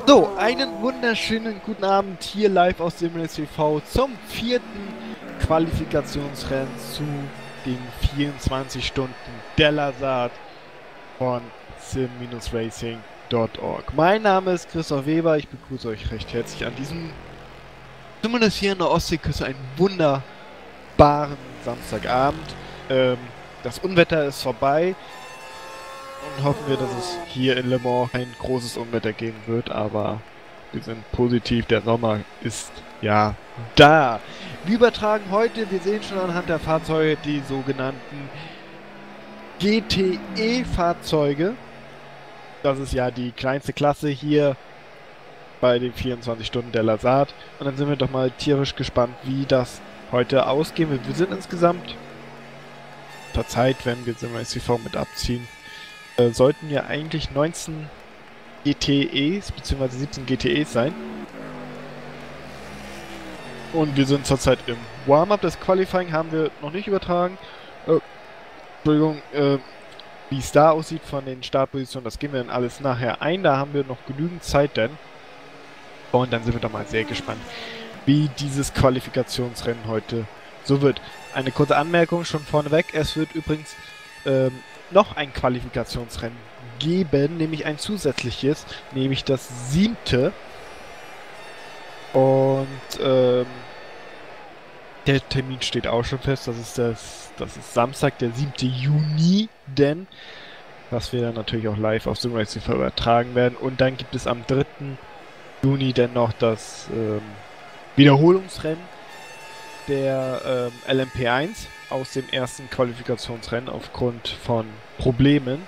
So, einen wunderschönen guten Abend hier live aus dem TV zum vierten Qualifikationsrennen zu den 24 Stunden der Lazard von sim-racing.org. Mein Name ist Christoph Weber, ich begrüße euch recht herzlich an diesem, zumindest hier in der Ostseeküste, einen wunderbaren Samstagabend. Das Unwetter ist vorbei. Und hoffen wir, dass es hier in Le Mans ein großes Unwetter geben wird, aber wir sind positiv, der Sommer ist ja da. Wir übertragen heute, wir sehen schon anhand der Fahrzeuge, die sogenannten GTE-Fahrzeuge. Das ist ja die kleinste Klasse hier bei den 24 Stunden der Lazard. Und dann sind wir doch mal tierisch gespannt, wie das heute ausgehen wird. Wir sind insgesamt, verzeiht, wenn wir SimRace mit abziehen, sollten ja eigentlich 19 GTEs bzw. 17 GTEs sein. Und wir sind zurzeit im Warm-Up. Das Qualifying haben wir noch nicht übertragen. Entschuldigung, wie es da aussieht von den Startpositionen, das gehen wir dann alles nachher ein. Da haben wir noch genügend Zeit denn. Und dann sind wir doch mal sehr gespannt, wie dieses Qualifikationsrennen heute so wird. Eine kurze Anmerkung schon vorneweg. Es wird übrigens noch ein Qualifikationsrennen geben, nämlich ein zusätzliches, nämlich das 7. Und der Termin steht auch schon fest, das ist Samstag, der 7. Juni, denn was wir dann natürlich auch live auf SimRace TV übertragen werden. Und dann gibt es am 3. Juni dann noch das Wiederholungsrennen der LMP1 aus dem ersten Qualifikationsrennen aufgrund von Problemen.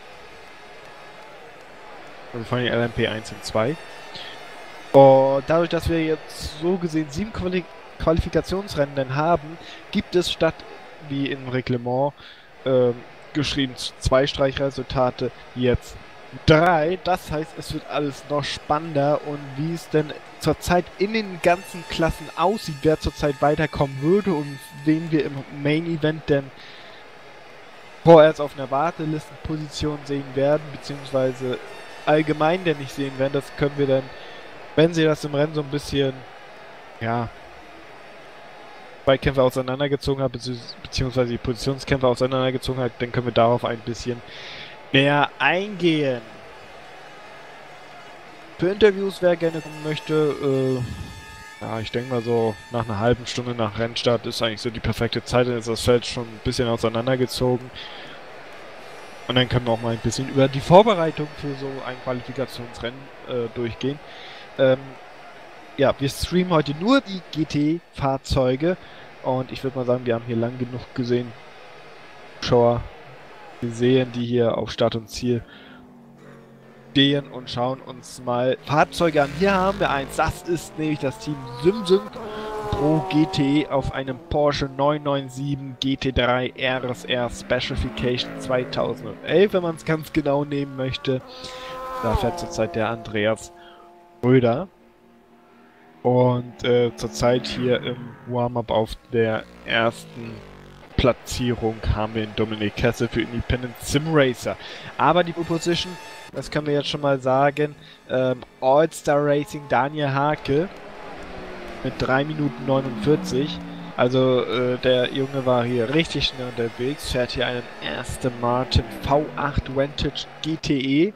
Also von den LMP1 und 2. Und dadurch, dass wir jetzt so gesehen 7 Qualifikationsrennen dann haben, gibt es statt wie im Reglement geschrieben 2 Streichresultate jetzt 3. Das heißt, es wird alles noch spannender und wie es denn zurzeit in den ganzen Klassen aussieht, wer zurzeit weiterkommen würde und wen wir im Main Event denn vorerst auf einer Wartelistenposition sehen werden, beziehungsweise allgemein denn nicht sehen werden, das können wir dann, wenn sie das im Rennen so ein bisschen, ja, Zweikämpfe auseinandergezogen hat, beziehungsweise die Positionskämpfe auseinandergezogen hat, dann können wir darauf ein bisschen mehr eingehen. Für Interviews, wer gerne kommen möchte, ja, ich denke mal so nach einer halben Stunde nach Rennstart ist eigentlich so die perfekte Zeit, dann ist das Feld schon ein bisschen auseinandergezogen. Und dann können wir auch mal ein bisschen über die Vorbereitung für so ein Qualifikationsrennen durchgehen. Ja, wir streamen heute nur die GT-Fahrzeuge und ich würde mal sagen, wir haben hier lang genug Zuschauer gesehen, die hier auf Start und Ziel stehen und schauen uns mal Fahrzeuge an. Hier haben wir eins, das ist nämlich das Team SimSync Pro GT auf einem Porsche 997 GT3 RSR Specification 2011, wenn man es ganz genau nehmen möchte. Da fährt zurzeit der Andreas Röder. Und zurzeit hier im Warm-Up auf der ersten Platzierung haben wir den Dominik Kessel für Independent Sim Racer. Aber die Position, das können wir jetzt schon mal sagen, All-Star Racing Daniel Hake mit 3 Minuten 49. Also der Junge war hier richtig schnell unterwegs, fährt hier einen Aston Martin V8 Vantage GTE.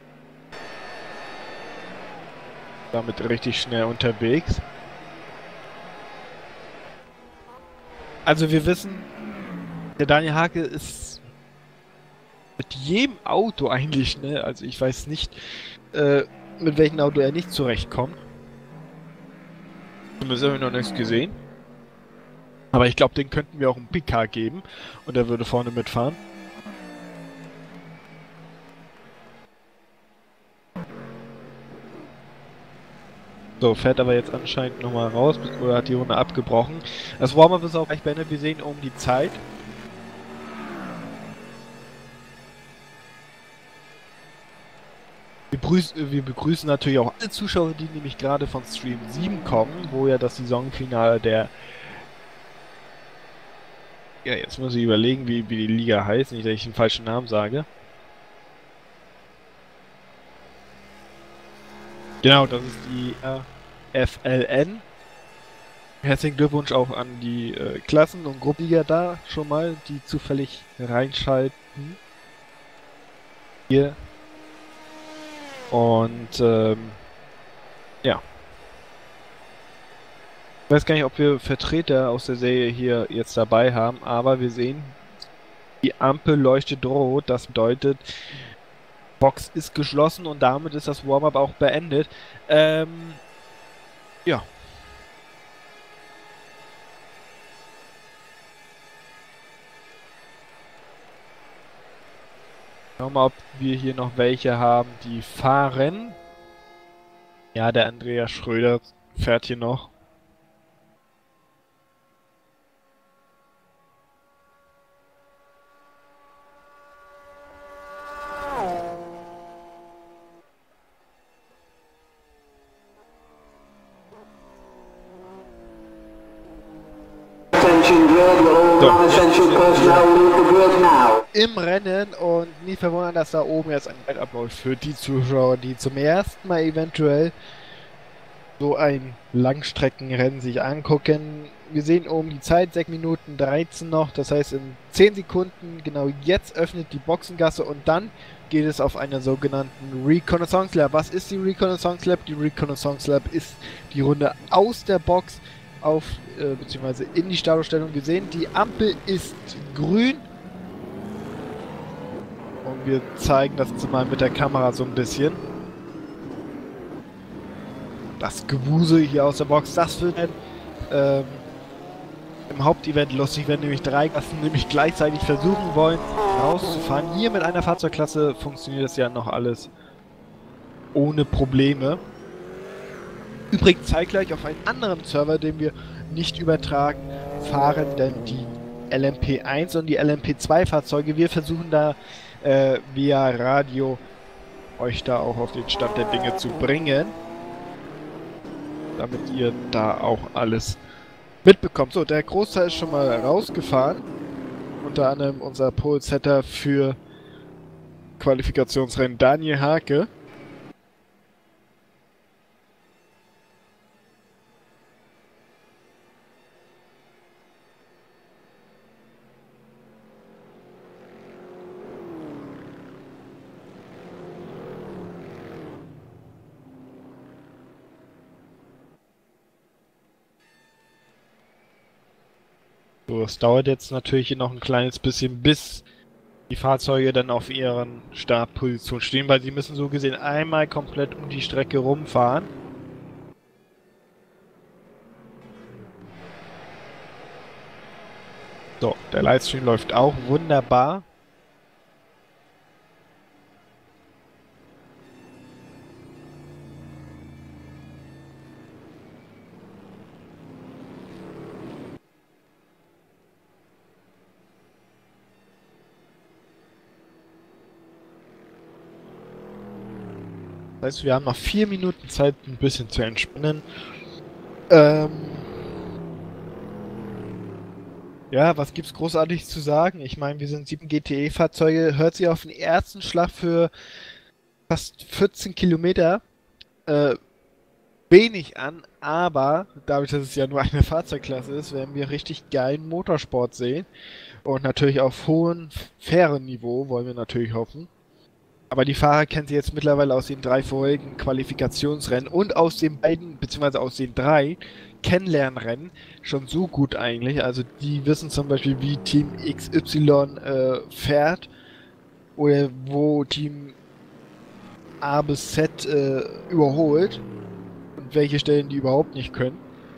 Damit richtig schnell unterwegs. Also wir wissen, der Daniel Hake ist mit jedem Auto eigentlich schnell. Also ich weiß nicht, mit welchem Auto er nicht zurechtkommt. Zumindest habe ich noch nichts gesehen. Aber ich glaube, den könnten wir auch einen PK geben und er würde vorne mitfahren. So, fährt aber jetzt anscheinend nochmal raus, oder hat die Runde abgebrochen. Das Warm-Up ist auch gleich beendet, wir sehen um die Zeit. Wir begrüßen natürlich auch alle Zuschauer, die nämlich gerade von Stream 7 kommen, wo ja das Saisonfinale der... Ja, jetzt muss ich überlegen, wie die Liga heißt, nicht, dass ich den falschen Namen sage. Genau, das ist die FLN. Herzlichen Glückwunsch auch an die Klassen- und Gruppenliga da schon mal, die zufällig reinschalten. Hier. Und ja. Ich weiß gar nicht, ob wir Vertreter aus der Serie hier jetzt dabei haben, aber wir sehen, die Ampel leuchtet rot. Das bedeutet, Box ist geschlossen und damit ist das Warm-up auch beendet. Ja. Schauen wir mal, ob wir hier noch welche haben, die fahren. Ja, der Andreas Schröder fährt hier noch. Im Rennen und nie verwundern, dass da oben jetzt ein Ride abläuft für die Zuschauer, die zum ersten Mal eventuell so ein Langstreckenrennen sich angucken. Wir sehen oben die Zeit, 6 Minuten 13 noch, das heißt in 10 Sekunden, genau jetzt öffnet die Boxengasse und dann geht es auf einer sogenannten Reconnaissance Lap. Was ist die Reconnaissance Lap? Die Reconnaissance Lap ist die Runde aus der Box auf, beziehungsweise in die Startaufstellung gesehen. Die Ampel ist grün. Und wir zeigen das jetzt mal mit der Kamera so ein bisschen. Das Gewusel hier aus der Box, das wird im Hauptevent lustig, wenn nämlich 3 Klassen nämlich gleichzeitig versuchen wollen, rauszufahren. Hier mit einer Fahrzeugklasse funktioniert das ja noch alles ohne Probleme. Übrigens zeitgleich auf einen anderen Server, den wir nicht übertragen, fahren denn die LMP1 und die LMP2 Fahrzeuge. Wir versuchen da via Radio euch da auch auf den Stand der Dinge zu bringen, damit ihr da auch alles mitbekommt. So, der Großteil ist schon mal rausgefahren. Unter anderem unser Pole-Setter für Qualifikationsrennen Daniel Hake. So, es dauert jetzt natürlich noch ein kleines bisschen, bis die Fahrzeuge dann auf ihren Startpositionen stehen, weil sie müssen so gesehen einmal komplett um die Strecke rumfahren. So, der Livestream läuft auch wunderbar. Das heißt, wir haben noch 4 Minuten Zeit, ein bisschen zu entspannen. Ja, was gibt's großartig zu sagen? Ich meine, wir sind 7 GTE-Fahrzeuge. Hört sich auf den ersten Schlag für fast 14 Kilometer wenig an, aber dadurch, dass es ja nur eine Fahrzeugklasse ist, werden wir richtig geilen Motorsport sehen. Und natürlich auf hohem, fairen Niveau, wollen wir natürlich hoffen. Aber die Fahrer kennen sie jetzt mittlerweile aus den 3 vorigen Qualifikationsrennen und aus den beiden, beziehungsweise aus den 3 Kennenlernrennen schon so gut eigentlich. Also die wissen zum Beispiel, wie Team XY fährt oder wo Team A bis Z überholt und welche Stellen die überhaupt nicht können.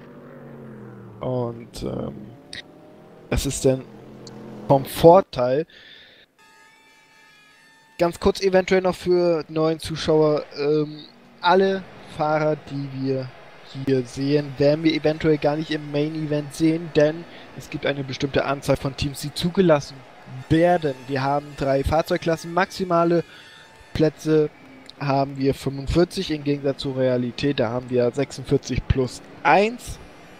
Und das ist dann vom Vorteil. Ganz kurz eventuell noch für neuen Zuschauer, alle Fahrer, die wir hier sehen, werden wir eventuell gar nicht im Main Event sehen, denn es gibt eine bestimmte Anzahl von Teams, die zugelassen werden. Wir haben 3 Fahrzeugklassen, maximale Plätze haben wir 45, im Gegensatz zur Realität, da haben wir 46 plus 1.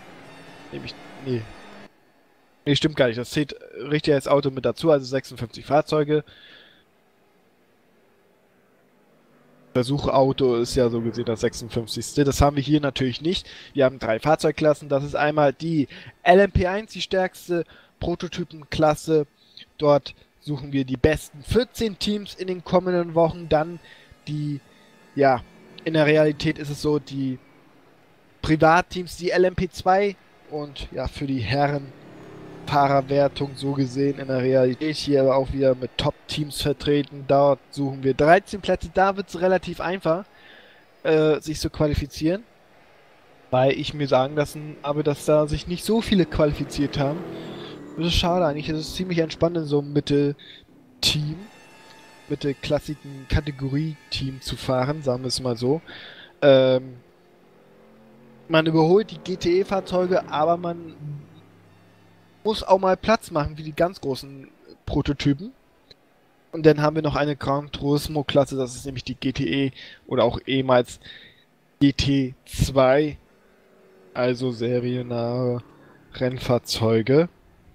Nee, stimmt gar nicht, das zählt richtig als Auto mit dazu, also 56 Fahrzeuge. Versuchauto ist ja so gesehen das 56. Das haben wir hier natürlich nicht. Wir haben 3 Fahrzeugklassen. Das ist einmal die LMP1, die stärkste Prototypenklasse. Dort suchen wir die besten 14 Teams in den kommenden Wochen. Dann die, ja, in der Realität ist es so, die Privatteams, die LMP2 und ja, für die Herren Fahrerwertung so gesehen in der Realität hier aber auch wieder mit Top-Teams vertreten. Dort suchen wir 13 Plätze. Da wird es relativ einfach, sich zu qualifizieren. Weil ich mir sagen lassen habe, dass da sich nicht so viele qualifiziert haben. Das ist schade eigentlich. Es ist ziemlich entspannt in so einem Mittelteam, mittelklassigen Kategorie-Team zu fahren, sagen wir es mal so. Man überholt die GTE-Fahrzeuge, aber man muss auch mal Platz machen wie die ganz großen Prototypen. Und dann haben wir noch eine Gran Turismo-Klasse, das ist nämlich die GTE oder auch ehemals GT2, also seriennahe Rennfahrzeuge,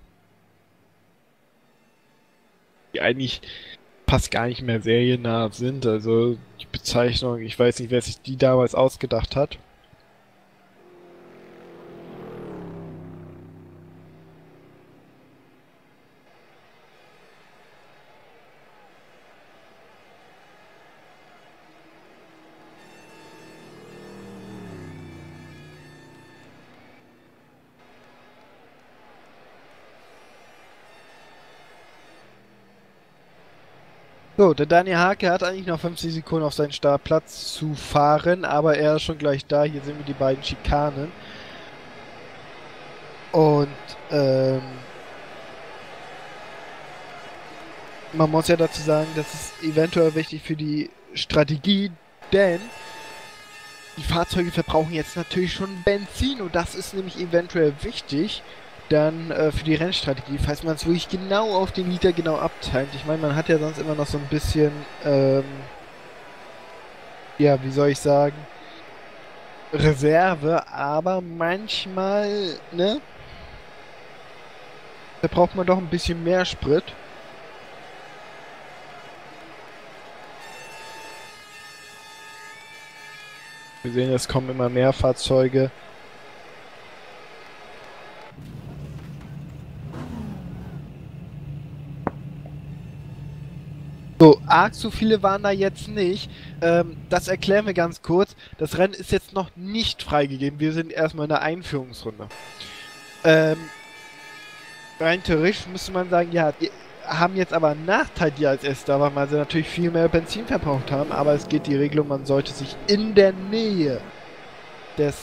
die eigentlich fast gar nicht mehr seriennah sind. Also die Bezeichnung, ich weiß nicht, wer sich die damals ausgedacht hat. So, der Daniel Hake hat eigentlich noch 50 Sekunden auf seinen Startplatz zu fahren, aber er ist schon gleich da. Hier sehen wir die beiden Schikanen. Und man muss ja dazu sagen, das ist eventuell wichtig für die Strategie, denn die Fahrzeuge verbrauchen jetzt natürlich schon Benzin und das ist nämlich eventuell wichtig dann für die Rennstrategie, falls man es wirklich genau auf den Liter genau abteilt. Ich meine, man hat ja sonst immer noch so ein bisschen, ja, wie soll ich sagen, Reserve, aber manchmal, ne, da braucht man doch ein bisschen mehr Sprit. Wir sehen, es kommen immer mehr Fahrzeuge. So, arg so viele waren da jetzt nicht. Das erklären wir ganz kurz. Das Rennen ist jetzt noch nicht freigegeben. Wir sind erstmal in der Einführungsrunde. Rein theoretisch müsste man sagen, ja, die haben jetzt aber einen Nachteil, die als erst da waren, weil sie natürlich viel mehr Benzin verbraucht haben. Aber es geht die Regelung, man sollte sich in der Nähe des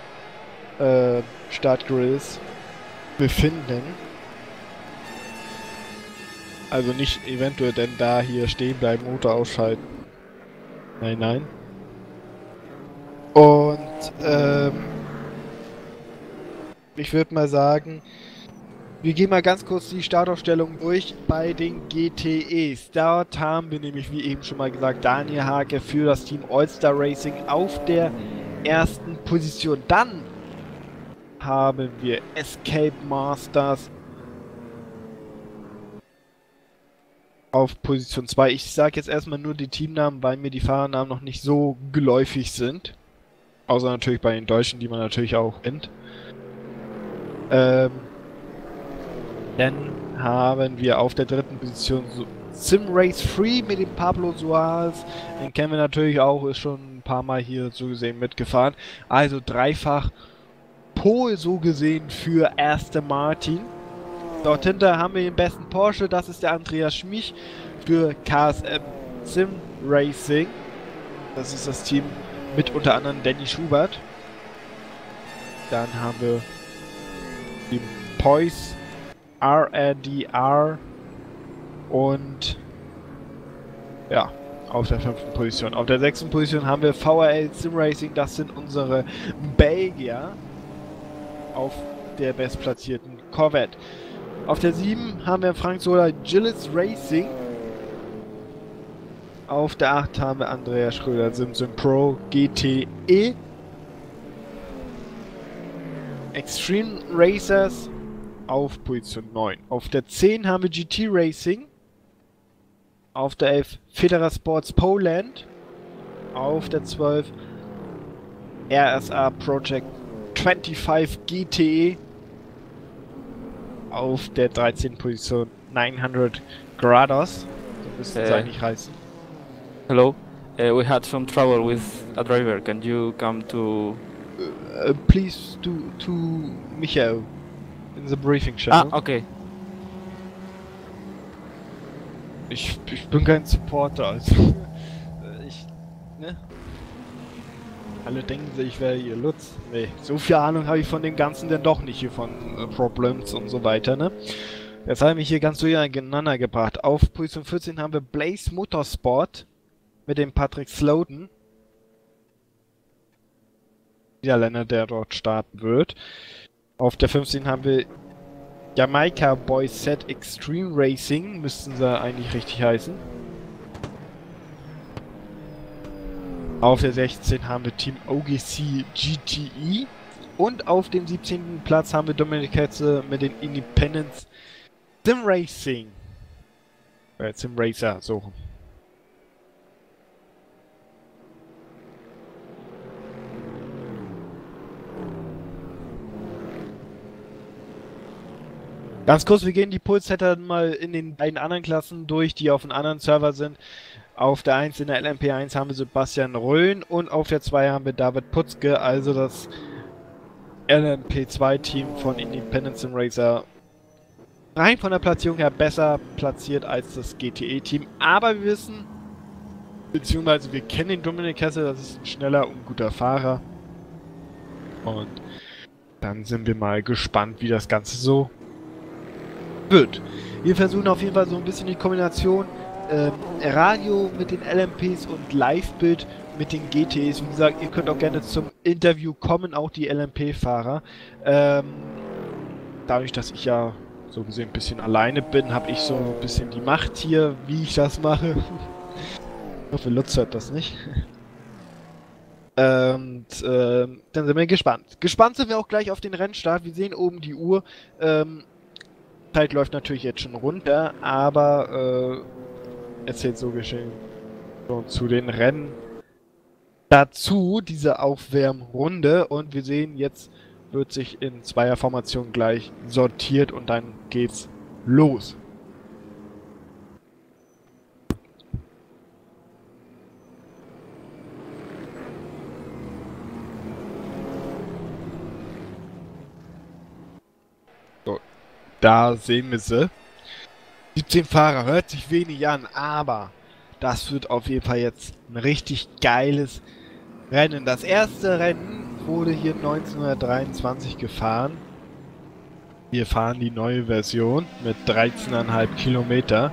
Startgrills befinden. Also nicht eventuell denn da hier stehen bleiben, Motor ausschalten. Nein, nein. Und ich würde mal sagen, wir gehen mal ganz kurz die Startaufstellung durch bei den GTEs. Dort haben wir nämlich, wie eben schon mal gesagt, Daniel Hake für das Team All-Star Racing auf der ersten Position. Dann haben wir Escape Masters auf Position 2. Ich sage jetzt erstmal nur die Teamnamen, weil mir die Fahrernamen noch nicht so geläufig sind. Außer natürlich bei den Deutschen, die man natürlich auch kennt. Dann haben wir auf der dritten Position Sim Race Free mit dem Pablo Suarez. Den kennen wir natürlich auch, ist schon ein paar Mal hier so gesehen mitgefahren. Also dreifach Pole so gesehen für Aston Martin. Dort hinter haben wir den besten Porsche, das ist der Andreas Schmich für KSM Sim Racing. Das ist das Team mit unter anderem Danny Schubert. Dann haben wir die Poise RRDR und ja, auf der 5. Position. Auf der 6. Position haben wir VRL Sim Racing, das sind unsere Belgier auf der bestplatzierten Corvette. Auf der 7 haben wir Frank Sola Gilles Racing. Auf der 8 haben wir Andreas Schröder Simson Pro GTE. Extreme Racers auf Position 9. Auf der 10 haben wir GT Racing. Auf der 11 Federa Sports Poland. Auf der 12 RSA Project 25 GTE. Auf der 13. Position 900 Grados. So müsste es eigentlich heißen. Hello. We had some trouble with a driver. Can you come to... Please to Michael in the briefing channel. Ah, okay. Ich bin kein Supporter, also ne? Alle denken sich, ich wäre hier Lutz. Nee, so viel Ahnung habe ich von dem Ganzen denn doch nicht hier von Problems und so weiter, ne? Jetzt habe ich mich hier ganz durcheinander gebracht. Auf Position 14 haben wir Blaze Motorsport mit dem Patrick Slowden. Niederländer, der dort starten wird. Auf der 15 haben wir Jamaica Boys Set Extreme Racing, müssten sie eigentlich richtig heißen. Auf der 16 haben wir Team OGC GTE. Und auf dem 17. Platz haben wir Dominik Ketze mit den Independence Sim Racing. Sim Racer, so. Ganz kurz, wir gehen die Pulsetter mal in den beiden anderen Klassen durch, die auf einem anderen Server sind. Auf der 1 in der LMP1 haben wir Sebastian Röhn und auf der 2 haben wir David Putzke, also das LMP2-Team von Independence Sim Racer. Rein von der Platzierung her besser platziert als das GTE-Team, aber wir wissen, beziehungsweise wir kennen den Dominik Hesse, das ist ein schneller und guter Fahrer. Und dann sind wir mal gespannt, wie das Ganze so wird. Wir versuchen auf jeden Fall so ein bisschen die Kombination Radio mit den LMPs und Live-Bild mit den GTs. Wie gesagt, ihr könnt auch gerne zum Interview kommen, auch die LMP-Fahrer. Dadurch, dass ich ja so gesehen ein bisschen alleine bin, habe ich so ein bisschen die Macht hier, wie ich das mache. Ich hoffe, Lutz hört das nicht. Und dann sind wir gespannt. Gespannt sind wir auch gleich auf den Rennstart. Wir sehen oben die Uhr. Zeit läuft natürlich jetzt schon runter, aber erzählt so geschehen schon zu den Rennen dazu, diese Aufwärmrunde, und wir sehen, jetzt wird sich in Zweierformation gleich sortiert und dann geht's los. So, da sehen wir sie. 17 Fahrer, hört sich wenig an, aber das wird auf jeden Fall jetzt ein richtig geiles Rennen. Das erste Rennen wurde hier 1923 gefahren. Wir fahren die neue Version mit 13,5 Kilometer.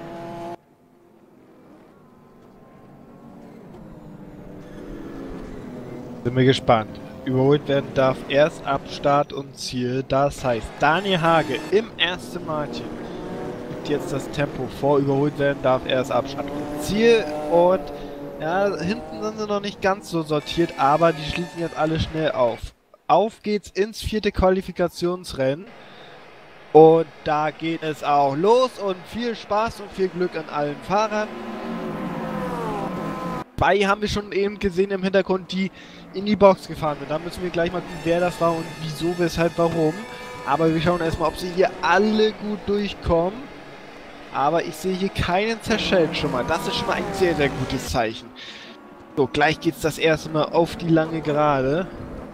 Sind wir gespannt. Überholt werden darf erst ab Start und Ziel. Das heißt, Daniel Hage im Aston Martin jetzt das Tempo vor, überholt werden darf erst ab Start und Ziel, und ja, hinten sind sie noch nicht ganz so sortiert, aber die schließen jetzt alle schnell auf. Auf geht's ins 4. Qualifikationsrennen und da geht es auch los und viel Spaß und viel Glück an allen Fahrern. Zwei haben wir schon eben gesehen im Hintergrund, die in die Box gefahren sind. Da müssen wir gleich mal gucken, wer das war und wieso, weshalb, warum. Aber wir schauen erstmal, ob sie hier alle gut durchkommen. Aber ich sehe hier keinen zerschellt schon mal. Das ist schon mal ein sehr, sehr gutes Zeichen. So, gleich geht's das erste Mal auf die lange Gerade.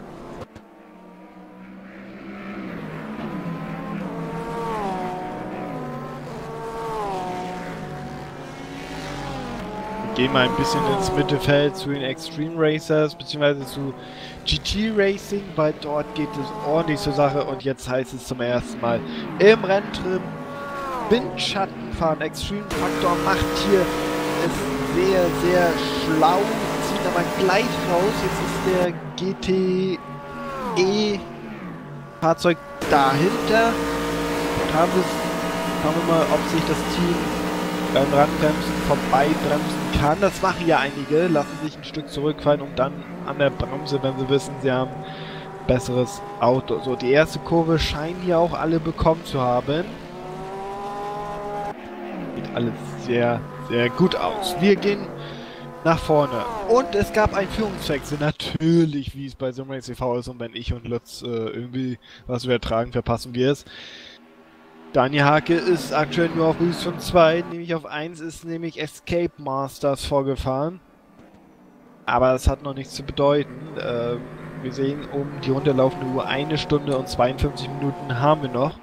Wir gehen mal ein bisschen ins Mittelfeld zu den Extreme Racers, beziehungsweise zu GT Racing, weil dort geht es ordentlich zur Sache. Und jetzt heißt es zum ersten Mal im Renntrim Windschattenfahren. Extreme Faktor macht hier es sehr, sehr schlau, zieht aber gleich raus. Jetzt ist der GTE-Fahrzeug dahinter. Und schauen wir mal, ob sich das Team beim Radbremsen vorbeibremsen kann. Das machen ja einige, lassen sich ein Stück zurückfallen und dann an der Bremse, wenn sie wissen, sie haben ein besseres Auto. So, die erste Kurve scheinen hier auch alle bekommen zu haben. Sieht alles sehr, sehr gut aus. Wir gehen nach vorne. Und es gab einen Führungswechsel, natürlich, wie es bei Simrace TV ist, und wenn ich und Lutz irgendwie was übertragen, verpassen wir es. Daniel Hake ist aktuell nur auf Position 2, nämlich auf 1 ist nämlich Escape Masters vorgefahren. Aber das hat noch nichts zu bedeuten. Wir sehen, um die runterlaufende Uhr 1 Stunde und 52 Minuten haben wir noch.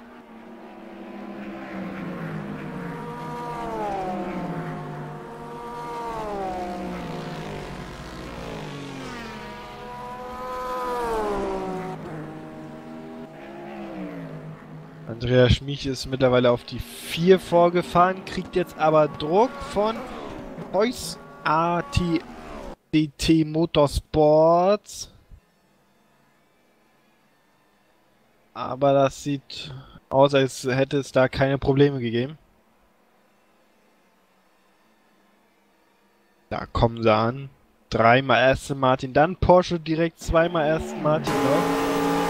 Andreas Schmich ist mittlerweile auf die 4 vorgefahren, kriegt jetzt aber Druck von Voice ATDT Motorsports. Aber das sieht aus, als hätte es da keine Probleme gegeben. Da kommen sie an. 3-mal Aston Martin, dann Porsche direkt 2-mal Aston Martin noch.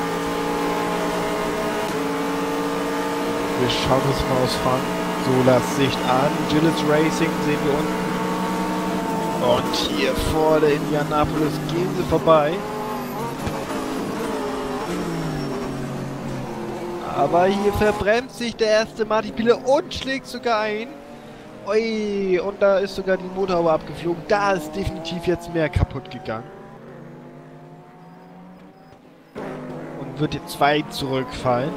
Wir schauen uns mal aus Frank Solas Sicht an. Gilles Racing sehen wir unten. Und hier vor der Indianapolis gehen sie vorbei. Aber hier verbremst sich der erste Martin Piele und schlägt sogar ein. Ui, und da ist sogar die Motorhaube abgeflogen. Da ist definitiv jetzt mehr kaputt gegangen. Und wird jetzt 2 zurückfallen.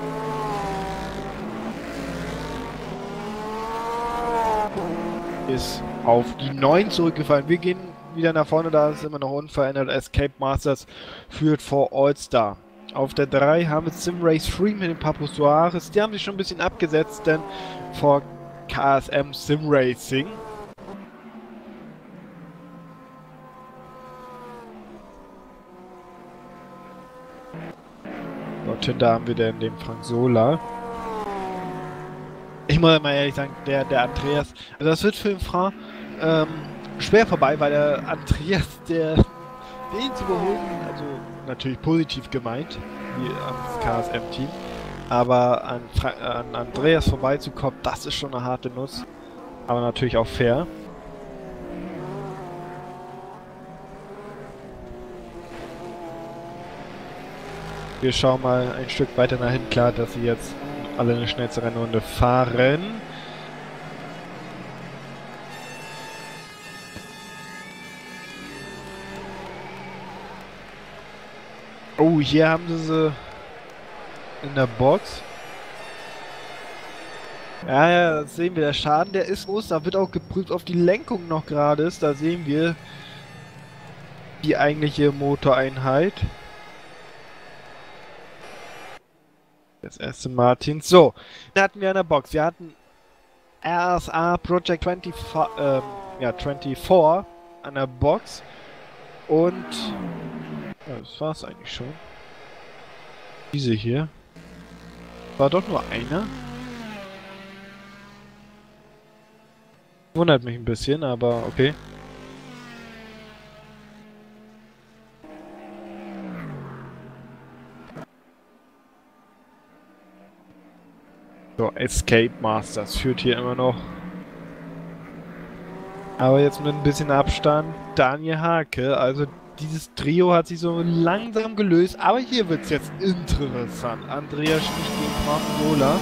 Ist auf die 9 zurückgefallen. Wir gehen wieder nach vorne, da ist immer noch unverändert. Escape Masters führt vor All-Star. Auf der 3 haben wir Simrace Free mit dem Papo Soares. Die haben sich schon ein bisschen abgesetzt, denn vor KSM Simracing. Dort hinter haben wir dann den Frank Sola. Ich muss mal ehrlich sagen, der Andreas, also das wird für den Frank schwer vorbei, weil der Andreas, den zu überholen, also natürlich positiv gemeint, wie am KSM-Team, aber an Andreas vorbeizukommen, das ist schon eine harte Nuss, aber natürlich auch fair. Wir schauen mal ein Stück weiter nach hinten, klar, dass sie jetzt alle eine schnellste Rennrunde fahren. Oh, hier haben sie in der Box. Ja, das sehen wir. Der Schaden, der ist groß. Da wird auch geprüft, ob die Lenkung noch gerade ist. Da sehen wir die eigentliche Motoreinheit. Das erste Martin. So, da hatten wir in der Box. Wir hatten RSA Project 24, 24 an der Box. Und ja, das war's eigentlich schon. Diese hier. War doch nur einer. Wundert mich ein bisschen, aber okay. So, Escape Masters führt hier immer noch. Aber jetzt mit ein bisschen Abstand Daniel Hake. Also dieses Trio hat sich so langsam gelöst. Aber hier wird es jetzt interessant. Andreas Schmich gegen Frank Sola.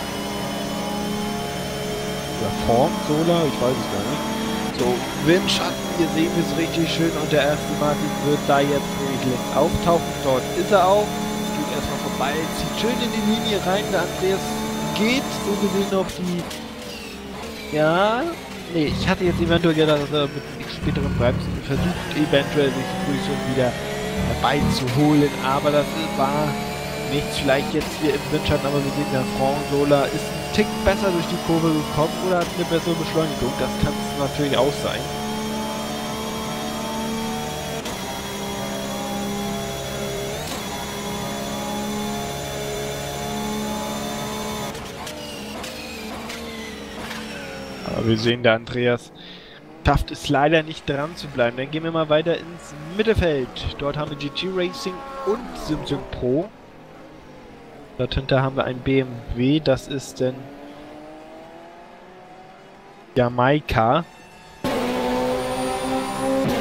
Oder Form Sola, ich weiß es gar nicht. So, Windschatten, hier sehen wir es richtig schön. Und der erste Martin wird da jetzt nämlich links auftauchen. Dort ist er auch. Geht erstmal vorbei, zieht schön in die Linie rein. Der Andreas geht so gesehen noch die... Ja, nee, ich hatte jetzt eventuell gedacht, dass er mit späteren Bremsen versucht, eventuell sich die Position wieder herbeizuholen, aber das war nichts. Vielleicht jetzt hier im Windschatten, aber wir sehen, der Frank Sola ist ein Tick besser durch die Kurve gekommen oder hat eine bessere Beschleunigung. Das kann es natürlich auch sein. Aber wir sehen, der Andreas schafft es leider nicht dran zu bleiben. Dann gehen wir mal weiter ins Mittelfeld. Dort haben wir GT Racing und Simsung Pro. Dort hinter haben wir ein BMW. Das ist denn Jamaika.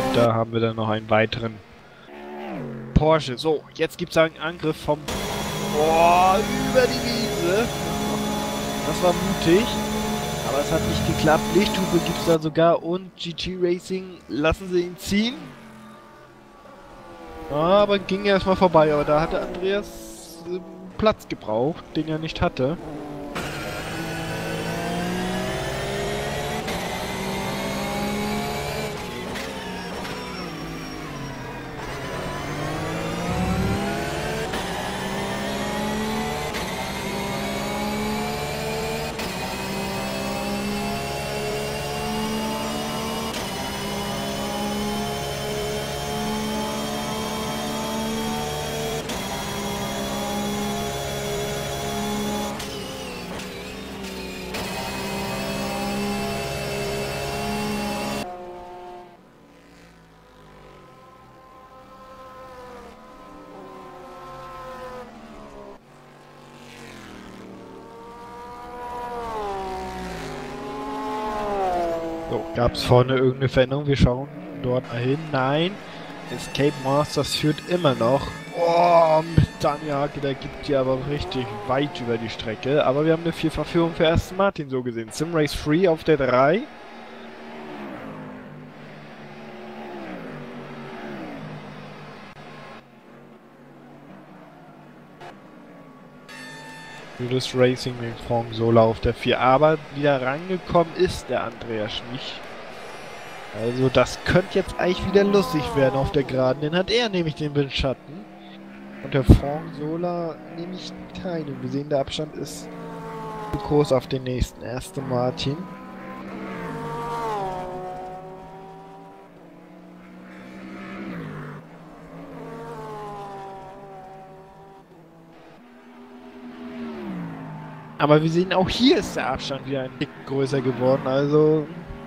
dahinter haben wir dann noch einen weiteren Porsche. So, jetzt gibt es einen Angriff vom... Boah, über die Wiese. Das war mutig. Aber es hat nicht geklappt. Lichthupe gibt es da sogar und GT Racing, lassen sie ihn ziehen. Aber ging erstmal vorbei. Aber da hatte Andreas Platz gebraucht, den er nicht hatte. So, gab es vorne irgendeine Veränderung? Wir schauen dort mal hin. Nein, Escape Masters führt immer noch. Oh, mit Daniel Hake, der gibt die aber richtig weit über die Strecke. Aber wir haben eine Vierfachführung für Aston Martin so gesehen. Simrace Free auf der 3. Das Racing mit Franck Sola auf der 4. Aber wieder rangekommen ist der Andreas nicht. Also das könnte jetzt eigentlich wieder lustig werden auf der Geraden. Den hat er nämlich den Windschatten. Und der Franck Sola nämlich keinen. Wir sehen, der Abstand ist zu groß auf den nächsten Aston Martin. Aber wir sehen, auch hier ist der Abstand wieder ein Tick größer geworden, also...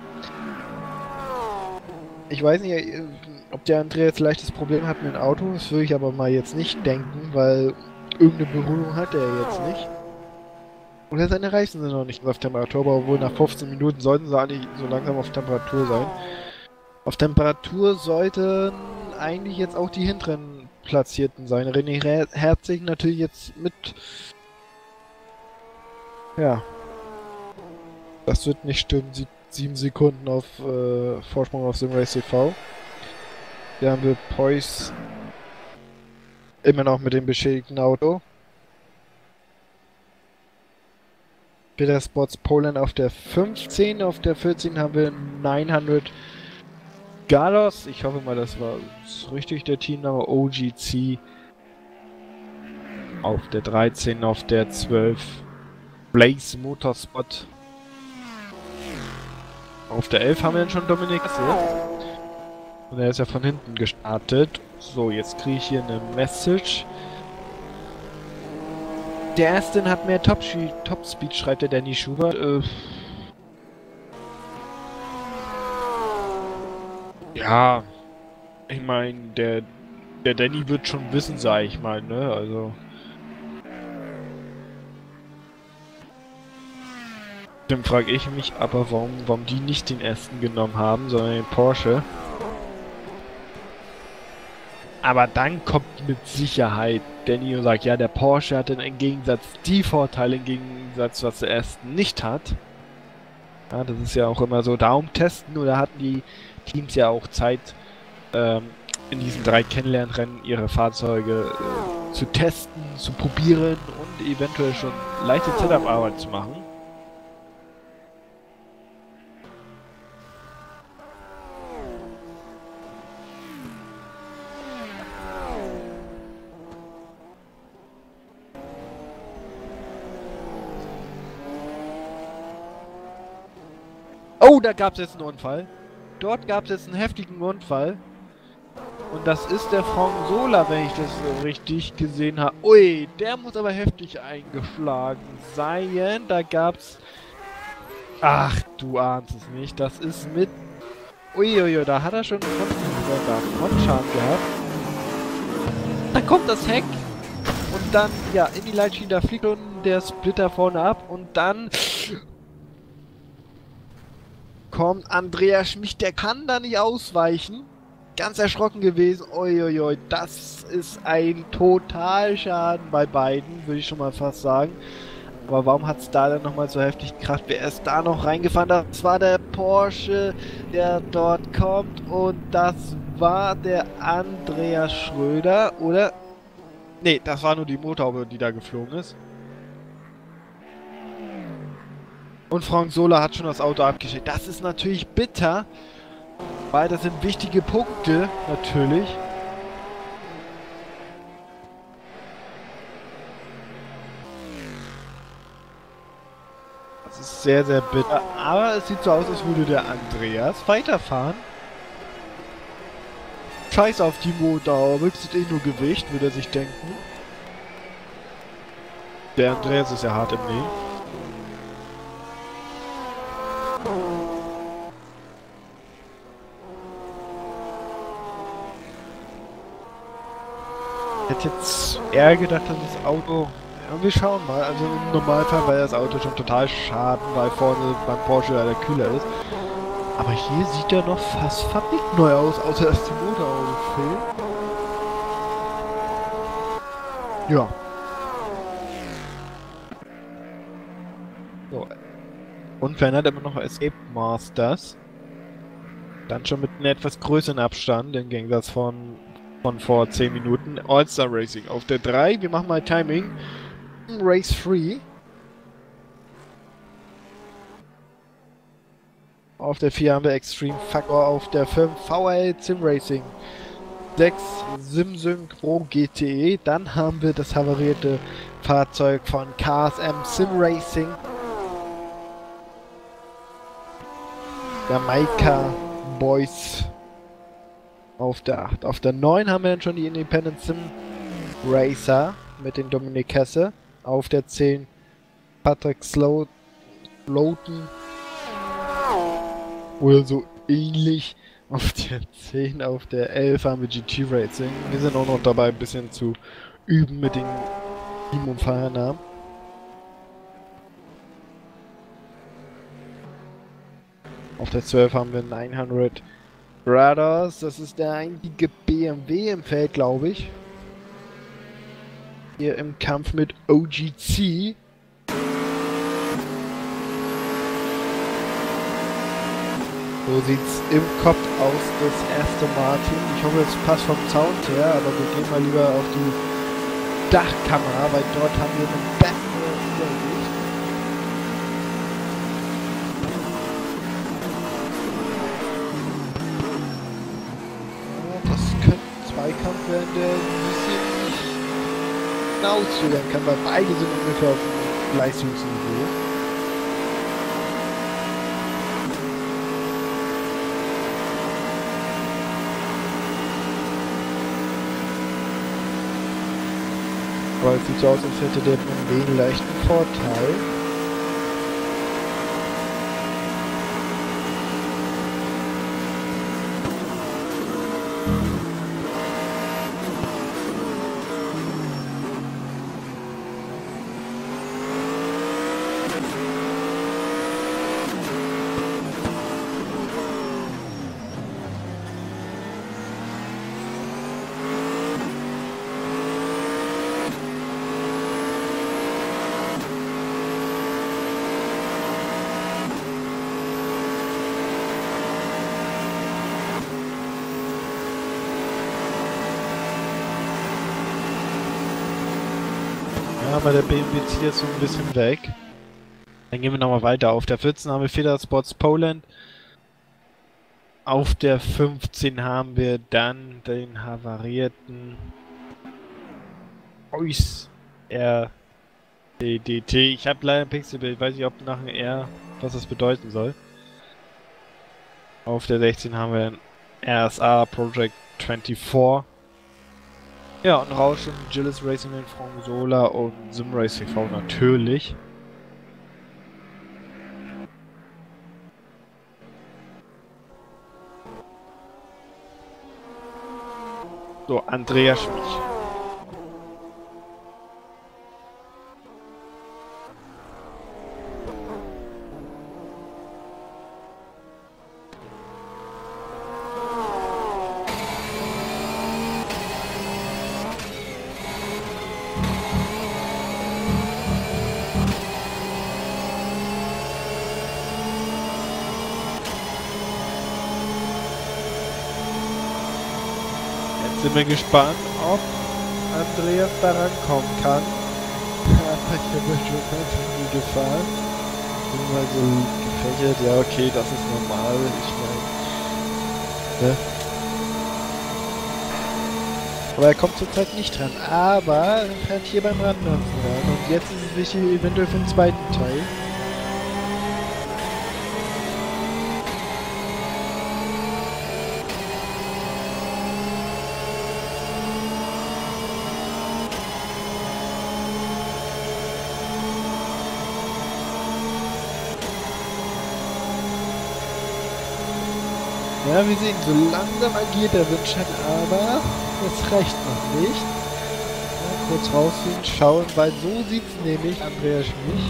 Ich weiß nicht, ob der Andreas vielleicht das Problem hat mit dem Auto, das würde ich aber mal jetzt nicht denken, weil irgendeine Berührung hat er jetzt nicht. Oder seine Reifen sind noch nicht auf Temperatur, aber obwohl nach 15 Minuten sollten sie eigentlich so langsam auf Temperatur sein. Auf Temperatur sollten eigentlich jetzt auch die hinteren Platzierten sein. René Herzig natürlich jetzt mit... Ja. Das wird nicht stimmen. 7 Sekunden auf Vorsprung auf Simrace TV. Hier haben wir Pois immer noch mit dem beschädigten Auto. Peter Spots Poland auf der 15. Auf der 14 haben wir 900 Galos. Ich hoffe mal, das war richtig der Teamname. OGC. Auf der 13. Auf der 12. Blaze Motorspot. Auf der 11 haben wir dann schon Dominik und er ist ja von hinten gestartet. So, jetzt kriege ich hier eine Message. Der Aston hat mehr Topspeed, schreibt der Danny Schubert. Ja, ich meine, der Danny wird schon wissen, sag ich mal, ne? Also... Dann frage ich mich aber, warum die nicht den ersten genommen haben, sondern den Porsche. Aber dann kommt mit Sicherheit Danny und sagt, ja, der Porsche hat im Gegensatz die Vorteile, im Gegensatz, was der ersten nicht hat. Ja, das ist ja auch immer so, darum testen, oder hatten die Teams ja auch Zeit, in diesen 3 Kennenlernrennen ihre Fahrzeuge zu testen, zu probieren und eventuell schon leichte Setup-Arbeit zu machen. Oh, da gab es jetzt einen Unfall. Dort gab es jetzt einen heftigen Unfall. Und das ist der Franck Sola, wenn ich das so richtig gesehen habe. Ui, der muss aber heftig eingeschlagen sein. Da gab's... Ach, du ahnst es nicht. Das ist mit... Uiuiui, da hat er schon Frontschaden gehabt. Dann kommt das Heck. Und dann, ja, in die Leitschiene, da fliegt unten der Splitter vorne ab. Und dann... kommt Andreas Schmich, der kann da nicht ausweichen. ganz erschrocken gewesen. Uiuiui, das ist ein Totalschaden bei beiden, würde ich schon mal fast sagen. Aber warum hat es da dann nochmal so heftig gekracht? Wer ist da noch reingefahren? Das war der Porsche, der dort kommt. Und das war der Andreas Schröder, oder? Nee, das war nur die Motorhaube, die da geflogen ist. Und Frank Sola hat schon das Auto abgeschickt. Das ist natürlich bitter, weil das sind wichtige Punkte, natürlich. Das ist sehr, sehr bitter. Aber es sieht so aus, als würde der Andreas weiterfahren. Scheiß auf die Motorhaube, es ist eh nur Gewicht, würde er sich denken. Der Andreas ist ja hart im Nehmen. Ich hätte jetzt eher gedacht, dass das Auto... Ja, wir schauen mal. Also im Normalfall war das Auto schon total schaden, weil vorne beim Porsche der kühler ist. Aber hier sieht er noch fast fabrikneu aus, außer dass die Motorhaube fehlt. Ja. So. Unverändert immer noch Escape Masters. Dann schon mit einem etwas größeren Abstand, im Gegensatz von vor 10 Minuten. All-Star Racing auf der 3. Wir machen mal Timing. Race 3. Auf der 4 haben wir Extreme Fucker. Auf der 5 VL Sim Racing. 6 SimSync Pro GTE. Dann haben wir das havarierte Fahrzeug von KSM Sim Racing. Jamaika Boys auf der 8. Auf der 9 haben wir dann schon die Independent Sim Racer mit den Dominik Hesse. Auf der 10 Patrick Slowton oder so ähnlich. Auf der 10, auf der 11 haben wir GT Racing. Wir sind auch noch dabei, ein bisschen zu üben mit den Team- und Fahrernamen. Auf der 12 haben wir 900 Brothers. Das ist der einzige BMW im Feld, glaube ich. Hier im Kampf mit OGC. So sieht's im Kopf aus, das erste Martin. Ich hoffe, es passt vom Sound her, aber wir gehen mal lieber auf die Dachkamera, weil dort haben wir eine bessere Übersicht. Ja, das könnte ein Zweikampf werden, der ein bisschen hinauszögern kann, weil beide sind ungefähr auf dem Leistungsniveau. Aber es sieht so aus, als hätte der BMW einen leichten Vorteil. Aber der BMW zieht jetzt so ein bisschen weg. Dann gehen wir nochmal weiter. Auf der 14 haben wir Feder Sports Poland. Auf der 15 haben wir dann den havarierten Ois RDDT. Ich habe leider ein Pixelbild, weiß nicht, ob nach einem R, was das bedeuten soll. Auf der 16 haben wir dann RSA Project 24. Ja, und Rausch und Gilles Racing mit Frank Sola und SimRace TV natürlich. So, Andreas Schmich. Sind wir gespannt, ob Andreas da rankommen kann. Aber hier wird schon ganz viel gefahren. Sind mal so gefächert. Ja, okay, das ist normal. Ich meine, ne? Aber er kommt zurzeit nicht dran. Aber er fährt hier beim Randdampfen ran. Und jetzt ist es wichtig, eventuell für den zweiten Teil. Ja, wir sehen, so langsam agiert der Windschatten, aber es reicht noch nicht. Ja, kurz rausziehen, schauen, weil so sieht es nämlich Andreas Schmich.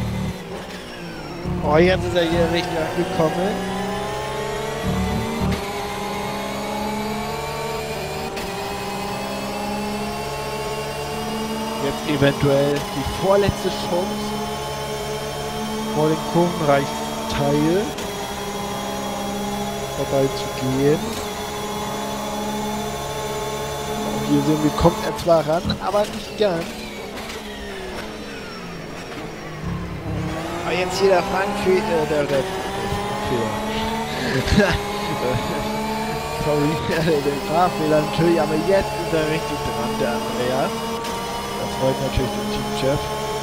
Oh, jetzt ist er hier richtig angekommen. Jetzt eventuell die vorletzte Chance vor dem Kurvenreichsteil vorbei zu gehen. Und hier sehen wir, kommt er zwar ran, aber nicht ganz. Aber jetzt hier der Frank Fehler. Sorry, der Fahrfehler natürlich, aber jetzt ist er richtig dran, der Andreas. Das freut natürlich den Teamchef.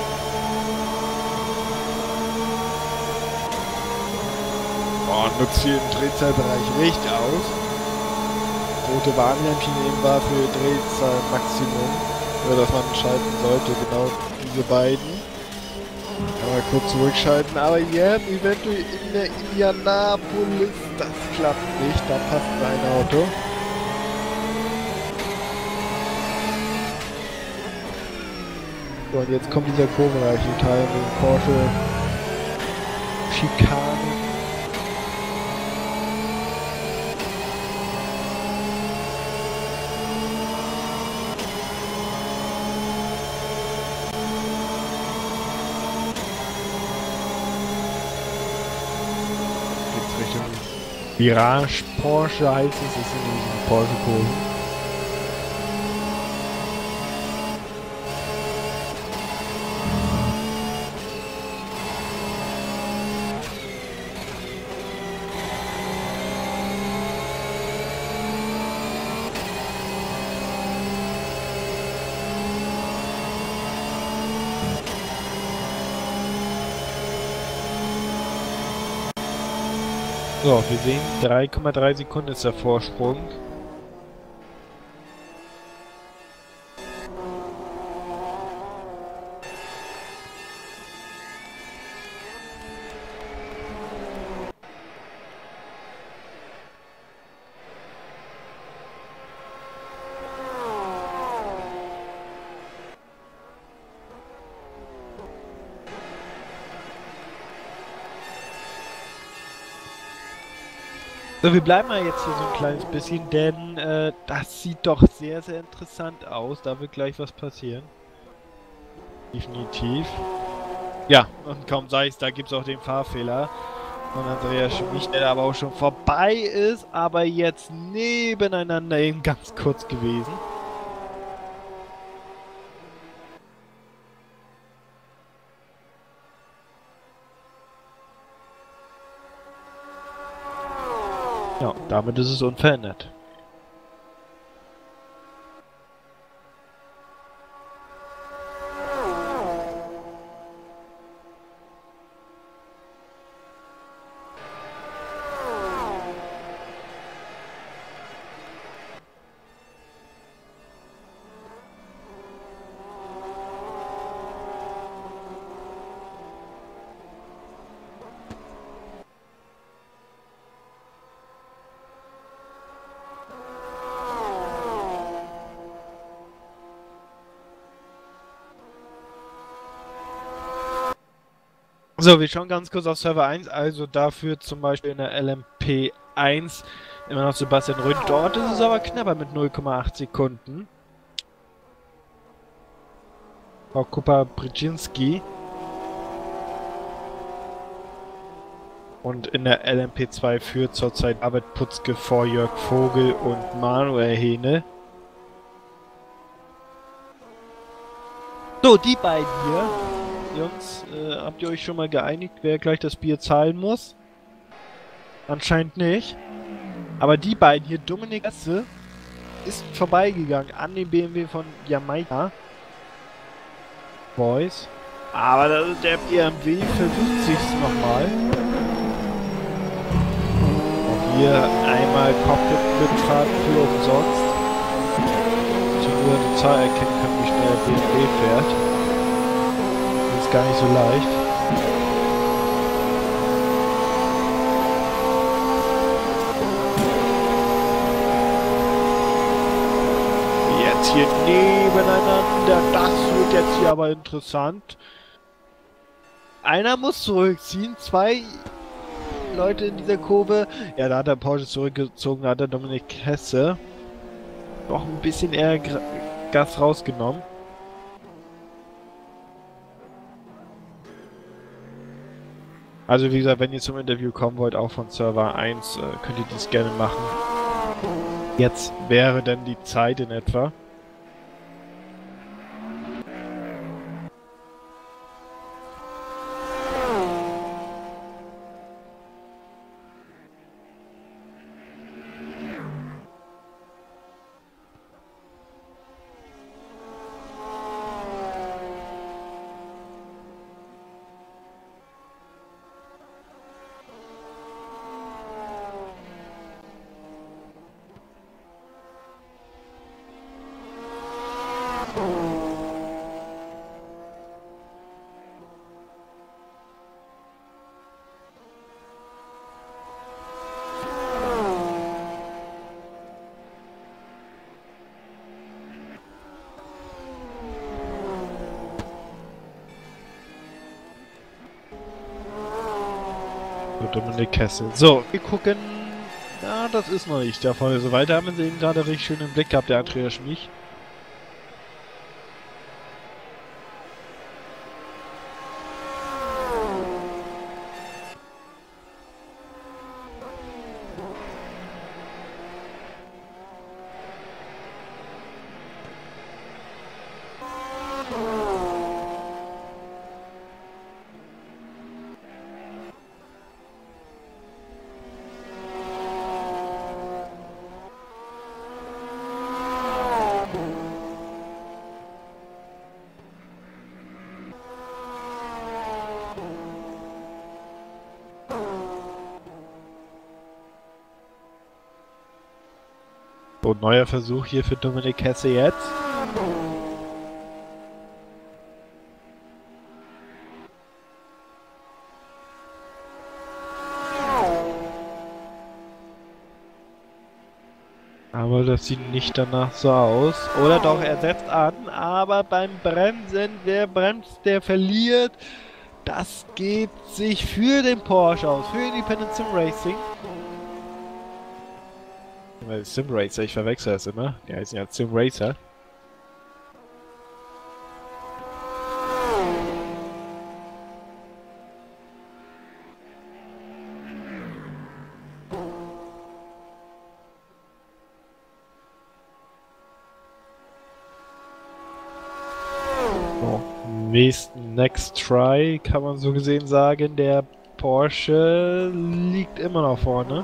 Und nutzt hier im Drehzahlbereich richtig aus. Rote Warnlämpchen eben war für Drehzahlmaximum, dass man schalten sollte, genau diese beiden. Mal kurz zurückschalten, aber jetzt eventuell in der Indianapolis, das klappt nicht, da passt ein Auto. So, und jetzt kommt dieser kurvenreiche Teil mit dem Porsche Schikane. Virage Porsche heißt es, das sind diese Porsche-Kurven. So, wir sehen, 3,3 Sekunden ist der Vorsprung. So, wir bleiben mal jetzt hier so ein kleines bisschen, denn das sieht doch sehr, sehr interessant aus. Da wird gleich was passieren. Definitiv. Ja, und kaum sage ich es, da gibt es auch den Fahrfehler von Andreas Schmich, der aber auch schon vorbei ist, aber jetzt nebeneinander eben ganz kurz gewesen. Ja, damit ist es unverändert. So, wir schauen ganz kurz auf Server 1, also dafür zum Beispiel in der LMP 1 immer noch Sebastian Ründ. Dort ist es aber knapper mit 0,8 Sekunden. Frau Kupa-Brzezinski. Und in der LMP2 führt zurzeit David Putzke vor Jörg Vogel und Manuel Hähne. So, die beiden hier. Jungs, habt ihr euch schon mal geeinigt, wer gleich das Bier zahlen muss? Anscheinend nicht. Aber die beiden hier, Dominik Hesse, ist vorbeigegangen an den BMW von Jamaika Boys. Aber der BMW versucht sich's nochmal. Auch hier einmal Cockpit-Mitfahrt für umsonst. Zur nur die Zahl erkennen können, wie schnell der BMW fährt. Das ist gar nicht so leicht. Jetzt hier nebeneinander. Das wird jetzt hier aber interessant. Einer muss zurückziehen. Zwei Leute in dieser Kurve. Ja, da hat der Porsche zurückgezogen. Da hat der Dominik Hesse doch ein bisschen eher Gas rausgenommen. Also wie gesagt, wenn ihr zum Interview kommen wollt, auch von Server 1, könnt ihr dies gerne machen. Jetzt wäre denn die Zeit in etwa. Dominik Hesse. So, wir gucken. Ja, das ist noch nicht der Fall. So weiter haben wir ihn gerade richtig schön im Blick gehabt, der Andreas Schmich. So, neuer Versuch hier für Dominik Hesse jetzt. Aber das sieht nicht danach so aus. Oder doch, er setzt an, aber beim Bremsen, wer bremst, der verliert. Das geht sich für den Porsche aus, für Independent Sim Racing. Sim Racer, ich verwechsel das immer. Die heißen ja Sim Racer. So, next try, kann man so gesehen sagen. Der Porsche liegt immer noch vorne.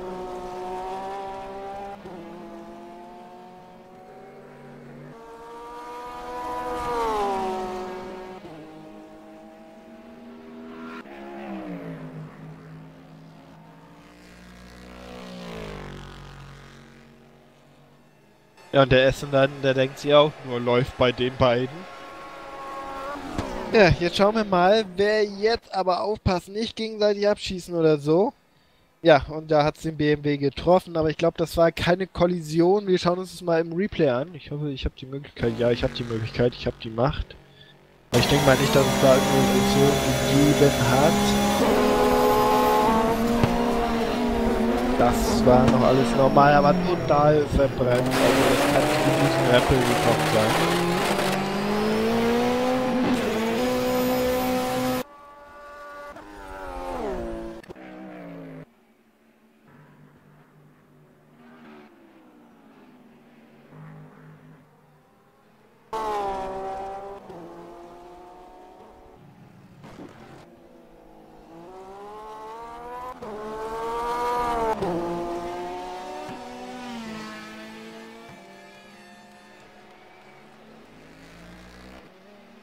Ja, und der Essen dann, der denkt sich auch nur, läuft bei den beiden. Ja, jetzt schauen wir mal, wer jetzt aber aufpassen, nicht gegenseitig abschießen oder so. Ja, und da hat es den BMW getroffen, aber ich glaube, das war keine Kollision. Wir schauen uns das mal im Replay an. Ich hoffe, ich habe die Möglichkeit. Ja, ich habe die Möglichkeit, ich habe die Macht. Aber ich denke mal nicht, dass es da irgendeine Kollision gegeben hat. Das war noch alles normal, aber total verbrannt. Also das kann nicht mit diesem Rappel gekommen sein.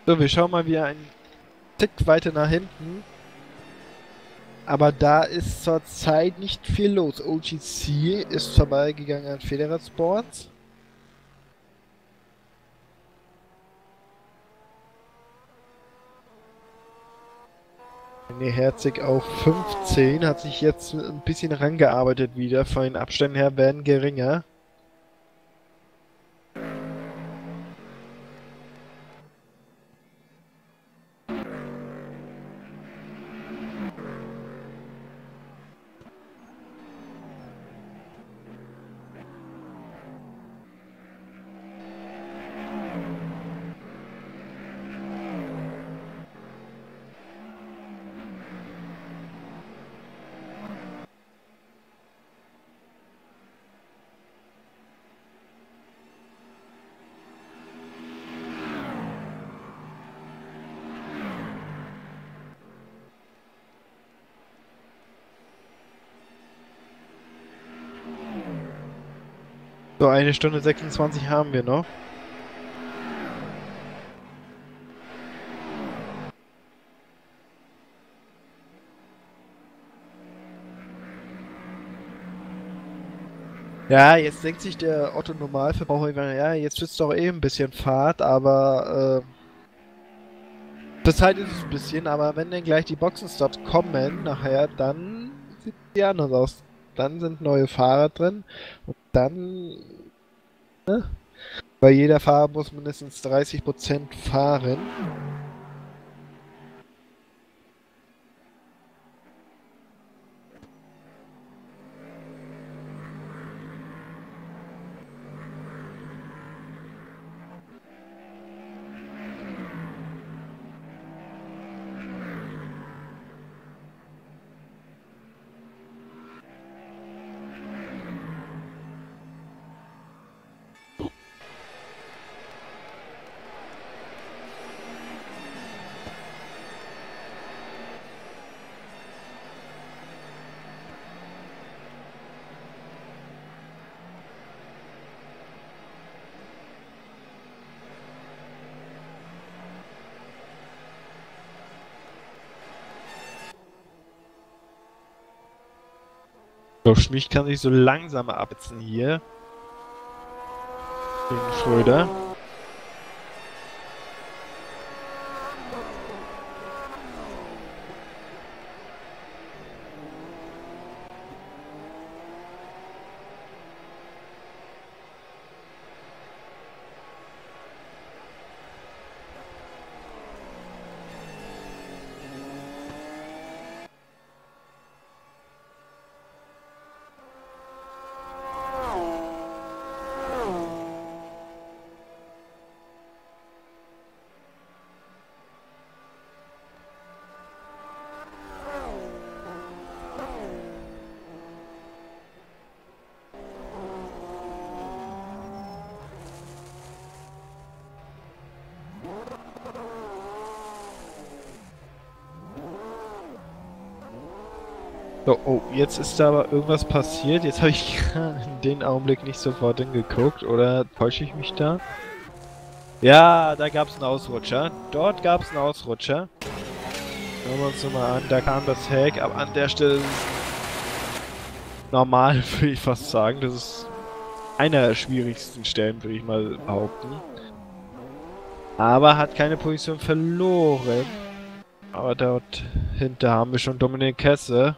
So, wir schauen mal wieder einen Tick weiter nach hinten. Aber da ist zurzeit nicht viel los. OGC ist vorbeigegangen an Federer Sports. René Herzig auf 15, hat sich jetzt ein bisschen rangearbeitet wieder. Von den Abständen her werden geringer. So, 1 Stunde 26 haben wir noch. Ja, jetzt denkt sich der Otto Normalverbraucher, ja, jetzt wird's doch eh ein bisschen Fahrt, aber zurzeit ist es ein bisschen, aber wenn dann gleich die Boxenstops kommen nachher, dann sieht die anders aus. Dann sind neue Fahrer drin und dann, ne? Weil jeder Fahrer muss mindestens 30% fahren. So, Schmich kann sich so langsam absetzen hier. Gegen Schröder. So, oh, jetzt ist da aber irgendwas passiert. Jetzt habe ich in den Augenblick nicht sofort hingeguckt. Oder täusche ich mich da? Ja, da gab es einen Ausrutscher. Dort gab es einen Ausrutscher. Schauen wir uns nochmal an. Da kam das Heck. Aber an der Stelle ist es normal, würde ich fast sagen. Das ist einer der schwierigsten Stellen, würde ich mal behaupten. Aber hat keine Position verloren. Aber dort hinter haben wir schon Dominik Kesse,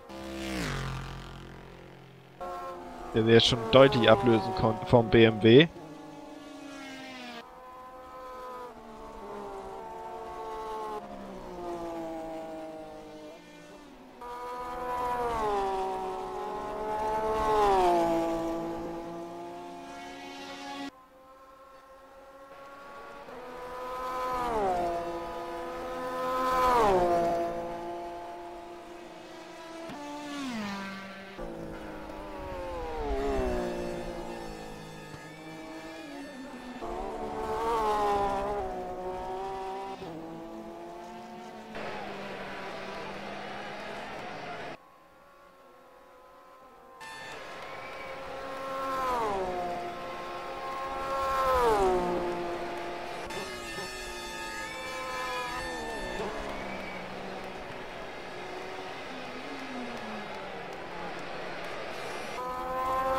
der jetzt schon deutlich ablösen konnte vom BMW.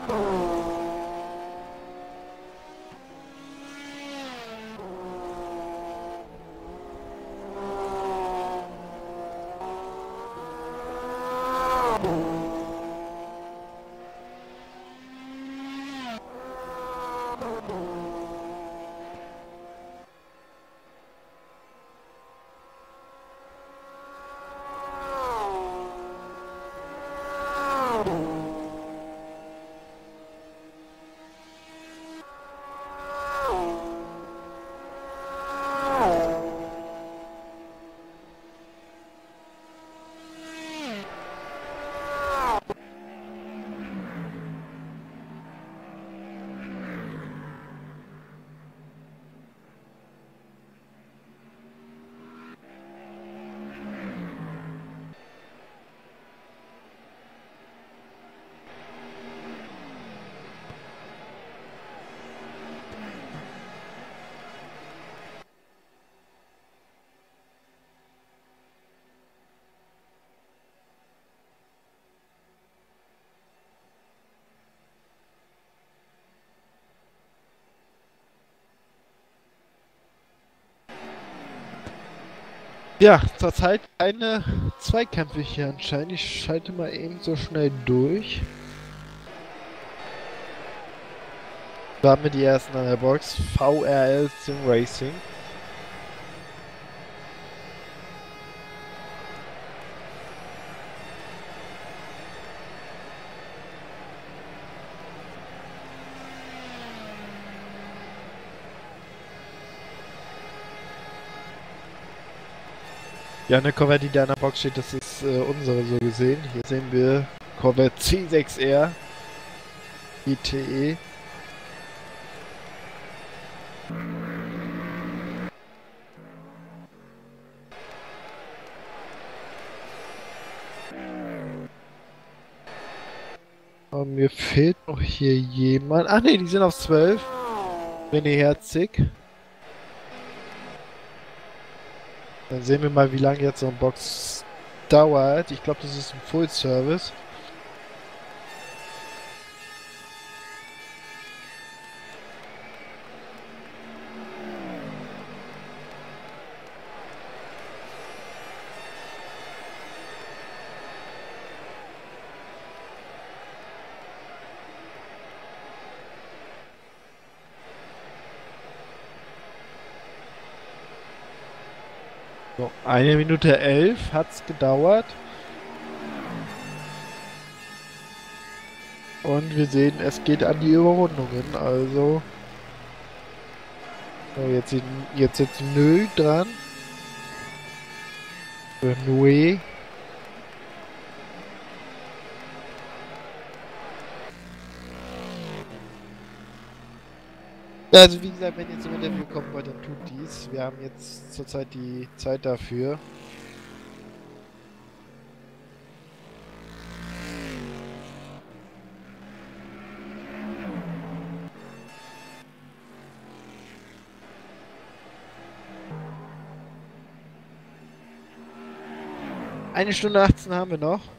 Ja, zurzeit keine Zweikämpfe hier anscheinend. Ich schalte mal eben so schnell durch. Da haben wir die ersten an der Box. VRL Sim Racing. Ja, eine Corvette, die da in der Box steht, das ist unsere so gesehen. Hier sehen wir Corvette C6R ITE. Aber mir fehlt noch hier jemand. Ach nee, die sind auf 12. René Herzig. Dann sehen wir mal, wie lange jetzt so eine Box dauert. Ich glaube, das ist ein Full Service. So, 1 Minute 11 hat es gedauert. Und wir sehen, es geht an die Überrundungen. Also. So, jetzt ist Nö dran. Für Nue. Ja, also wie gesagt, wenn ihr zum Interview kommen wollt, dann tut dies. Wir haben jetzt zurzeit die Zeit dafür. Eine Stunde 18 haben wir noch.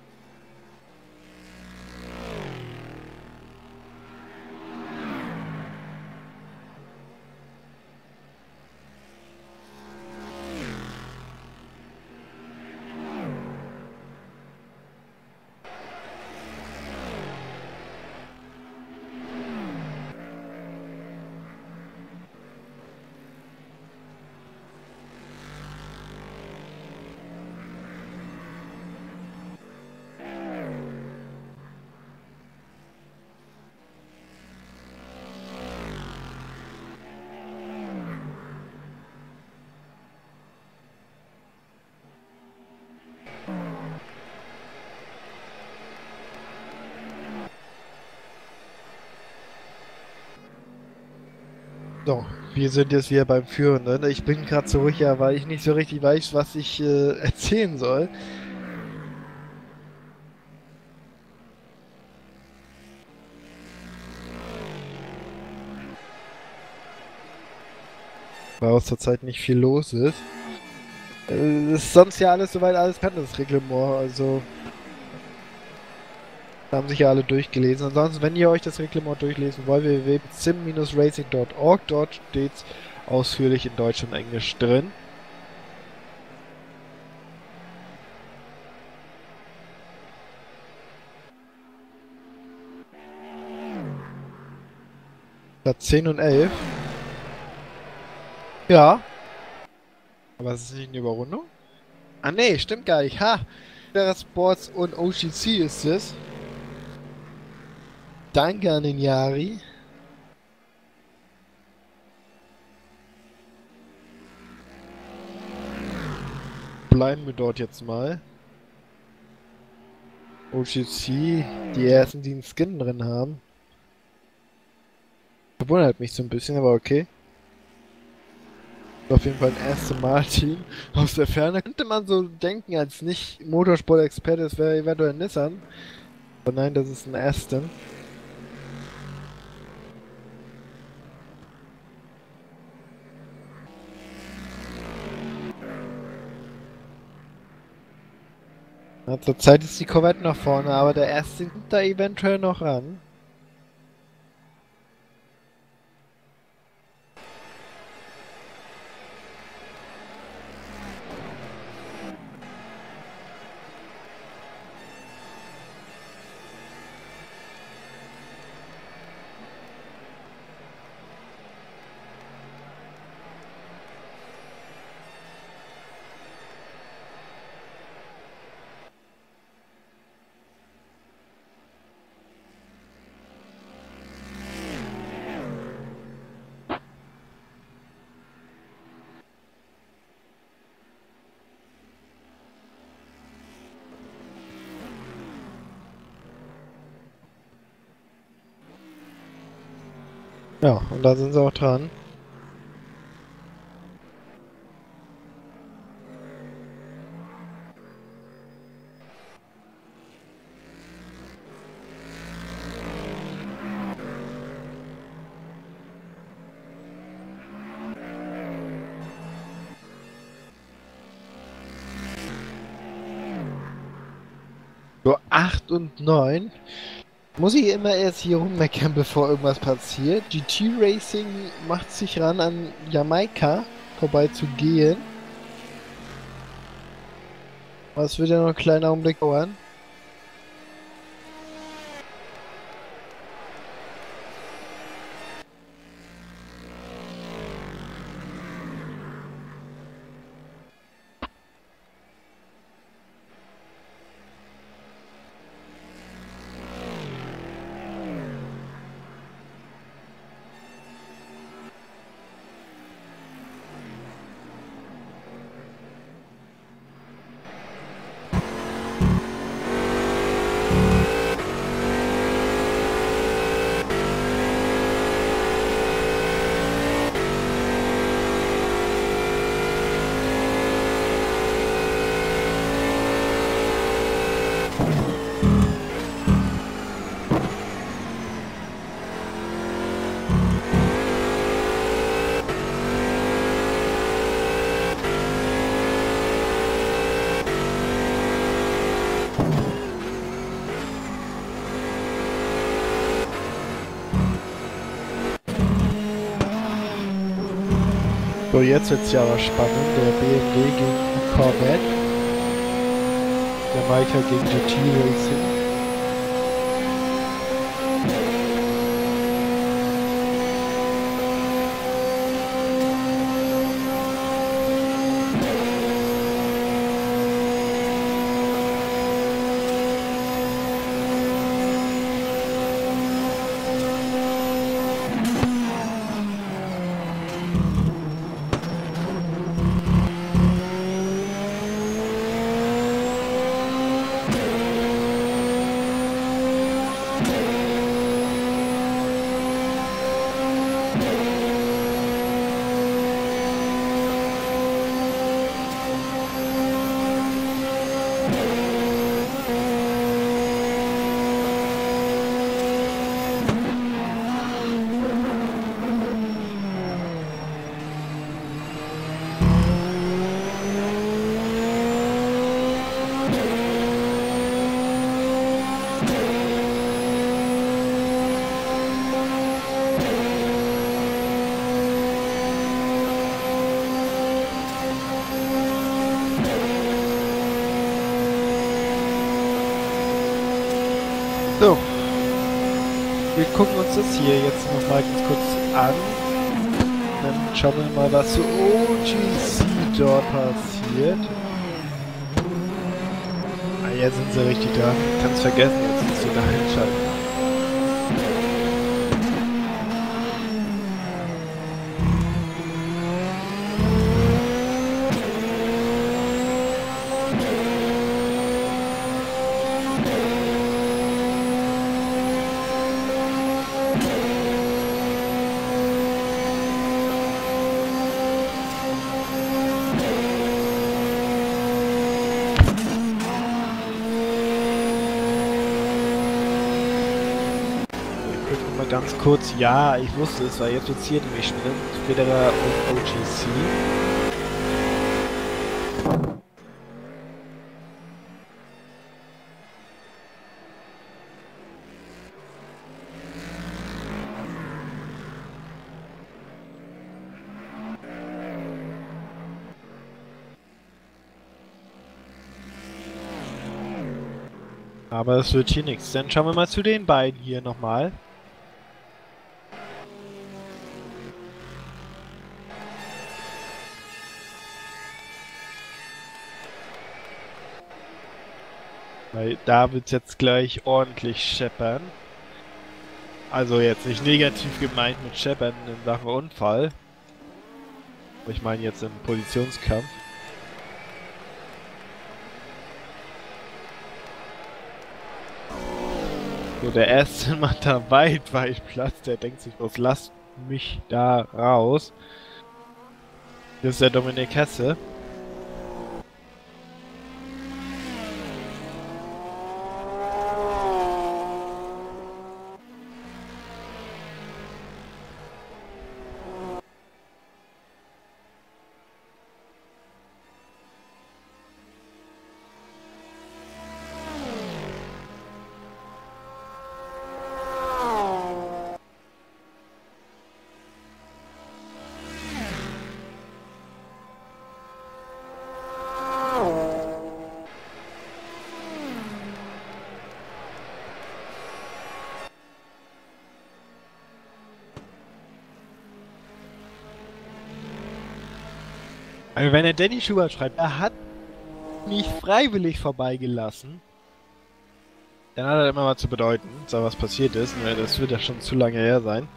So, wir sind jetzt wieder beim Führenden. Ich bin gerade so ruhig, ja, weil ich nicht so richtig weiß, was ich erzählen soll. Weil auch zurzeit nicht viel los ist. Ist sonst ja alles soweit alles kann, das Reglement, also. Da haben sich ja alle durchgelesen. Ansonsten, wenn ihr euch das Reglement durchlesen wollt, www.sim-racing.org, dort steht's ausführlich in Deutsch und Englisch drin. Platz 10 und 11. Ja. Aber es ist nicht eine Überrundung? Ah nee, stimmt gar nicht. Ha! Terra Sports und OGC ist es. Danke an den Yari. Bleiben wir dort jetzt mal. OGC, die ersten, die einen Skin drin haben. Verwundert mich so ein bisschen, aber okay. Auf jeden Fall ein Aston Martin. Aus der Ferne könnte man so denken, als nicht Motorsport-Experte, es wäre eventuell ein Nissan. Aber nein, das ist ein Aston. Ja, zurzeit ist die Corvette nach vorne, aber der Aston kommt da eventuell noch ran. Ja, und da sind sie auch dran. So 8 und 9. Muss ich immer erst hier rummeckern, bevor irgendwas passiert. GT Racing macht sich ran, an Jamaika vorbei zu gehen. Was wird ja noch einen kleinen Augenblick dauern. So, jetzt wird's ja aber spannend. Der BMW gegen die Corvette. Der Maika gegen GT Racing. So, wir gucken uns das hier jetzt noch mal ganz kurz an. Dann schauen wir mal, was zu OGC dort passiert. Ah, jetzt sind sie richtig da. Kannst vergessen, jetzt musst du da einschalten. Ganz kurz, ja, ich wusste es, weil jetzt wird hier nämlich Sprint, Federer und OGC. Aber es wird hier nichts. Dann schauen wir mal zu den beiden hier nochmal. Weil da wird es jetzt gleich ordentlich scheppern. Also jetzt nicht negativ gemeint mit scheppern in Sachen Unfall. Aber ich meine jetzt im Positionskampf. So, der erste macht da weit Platz. Der denkt sich, was lasst mich da raus. Das ist der Dominik Hesse. Also wenn der Danny Schubert schreibt, er hat mich freiwillig vorbeigelassen, dann hat er immer mal zu bedeuten, da was passiert ist. Das wird ja schon zu lange her sein.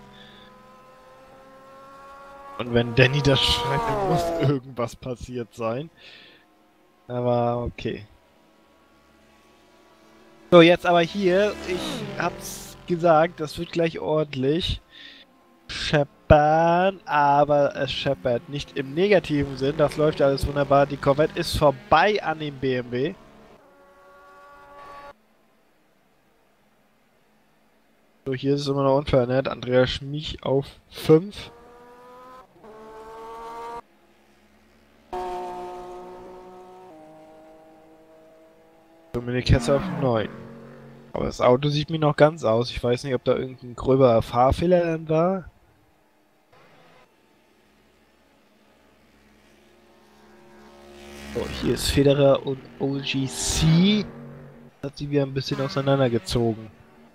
Und wenn Danny das schreibt, dann muss irgendwas passiert sein. Aber okay. So, jetzt aber hier, ich hab's gesagt, das wird gleich ordentlich scheppern, aber es scheppert nicht im negativen Sinn, das läuft alles wunderbar. Die Corvette ist vorbei an dem BMW. So, hier ist es immer noch unverändert. Andreas Schmich auf 5. Dominik Hesse auf 9. Aber das Auto sieht mir noch ganz aus. Ich weiß nicht, ob da irgendein gröberer Fahrfehler dann war. So, hier ist Federer und OGC. Das hat sie wieder ein bisschen auseinandergezogen.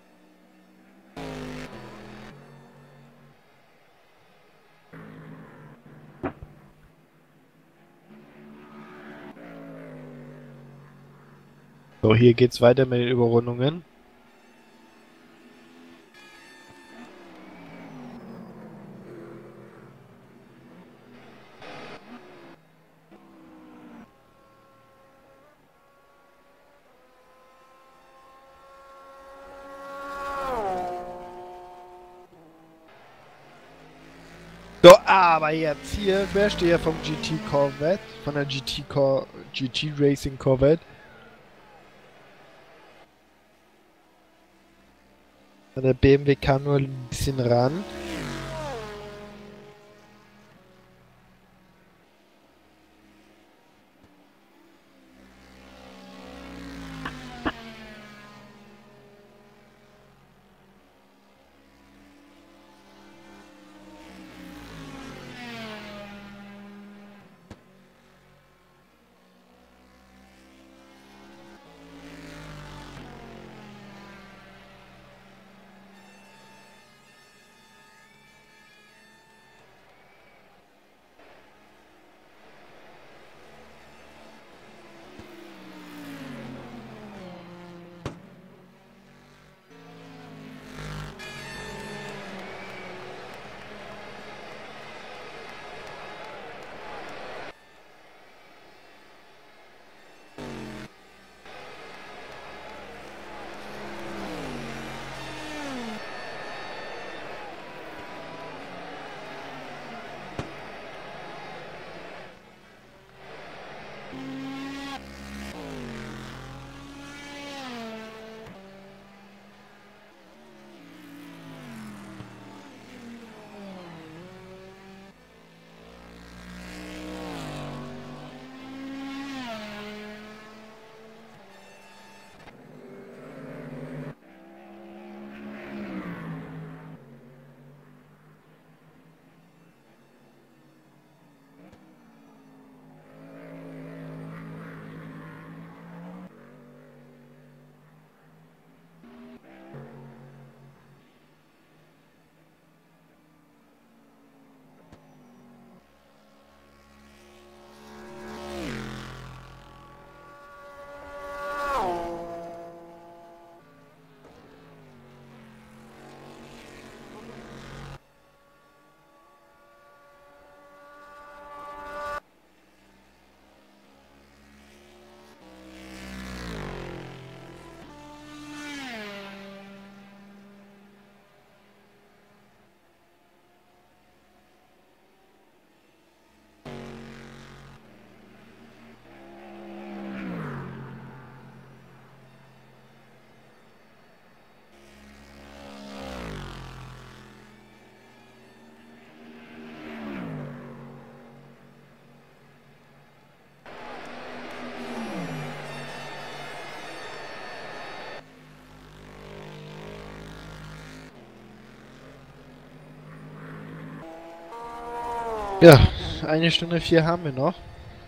So, hier geht's weiter mit den Überrundungen. So, aber jetzt hier, wer steht ja vom GT Corvette, von der GT Racing Corvette? Der BMW kam nur ein bisschen ran. Ja, 1 Stunde 4 haben wir noch.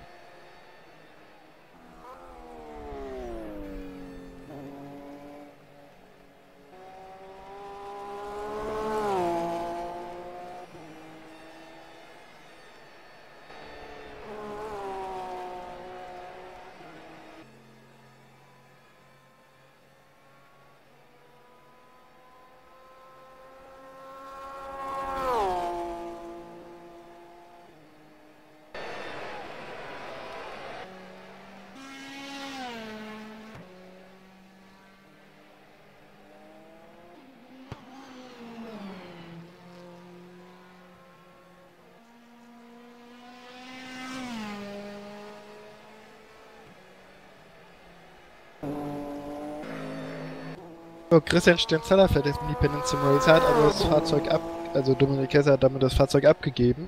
So, Christian Stenzeller fährt jetzt Independence Sim Racer, hat aber das Fahrzeug also Dominik Kessler hat damit das Fahrzeug abgegeben.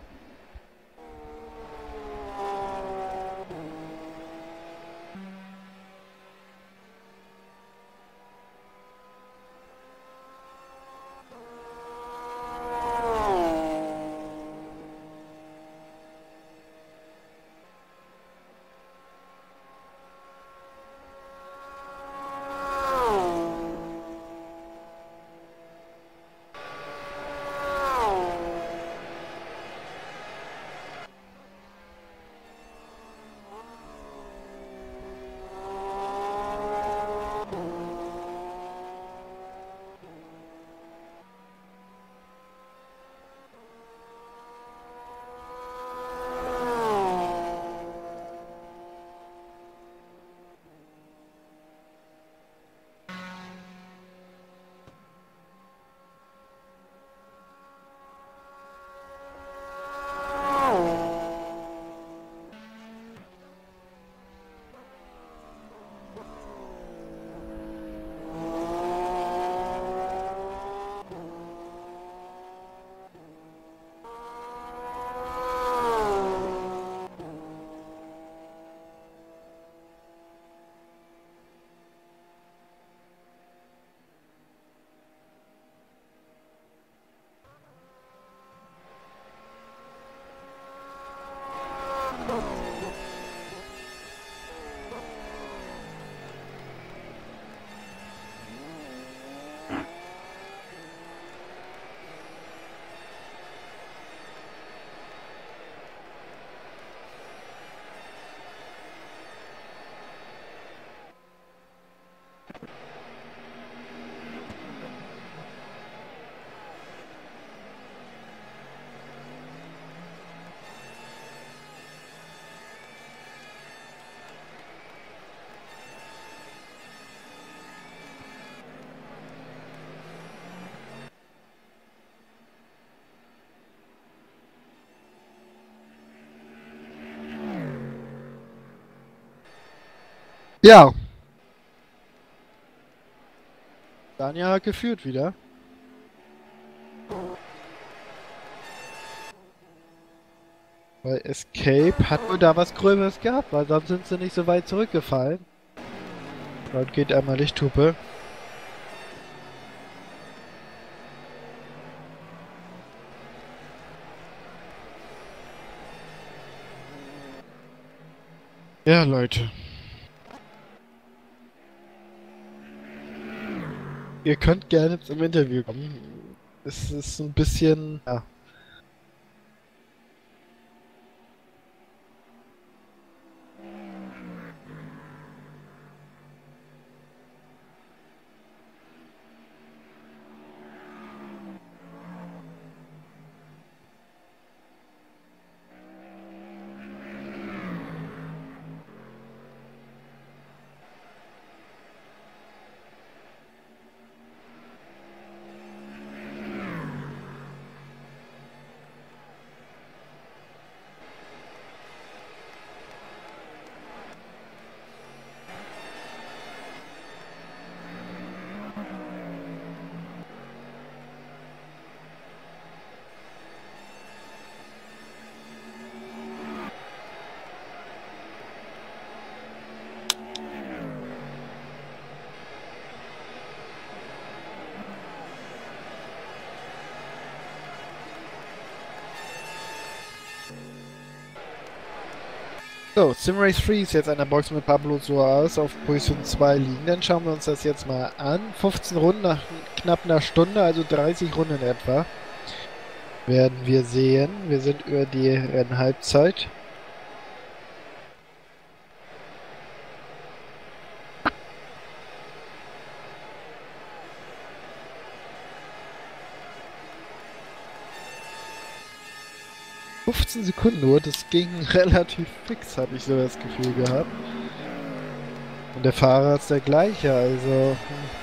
Ja, Daniel hat geführt wieder. Weil Escape hat wohl da was Gröberes gehabt, weil sonst sind sie nicht so weit zurückgefallen. Dort geht einmal Lichthupe. Ja, Leute. Ihr könnt gerne zum Interview kommen. Es ist ein bisschen, ja. So, Simrace 3 ist jetzt an der Box mit Pablo Soares auf Position 2 liegen. Dann schauen wir uns das jetzt mal an. 15 Runden nach knapp einer Stunde, also 30 Runden etwa, werden wir sehen. Wir sind über die Rennhalbzeit. Sekunden nur, das ging relativ fix, habe ich so das Gefühl gehabt. Und der Fahrer ist der gleiche, also...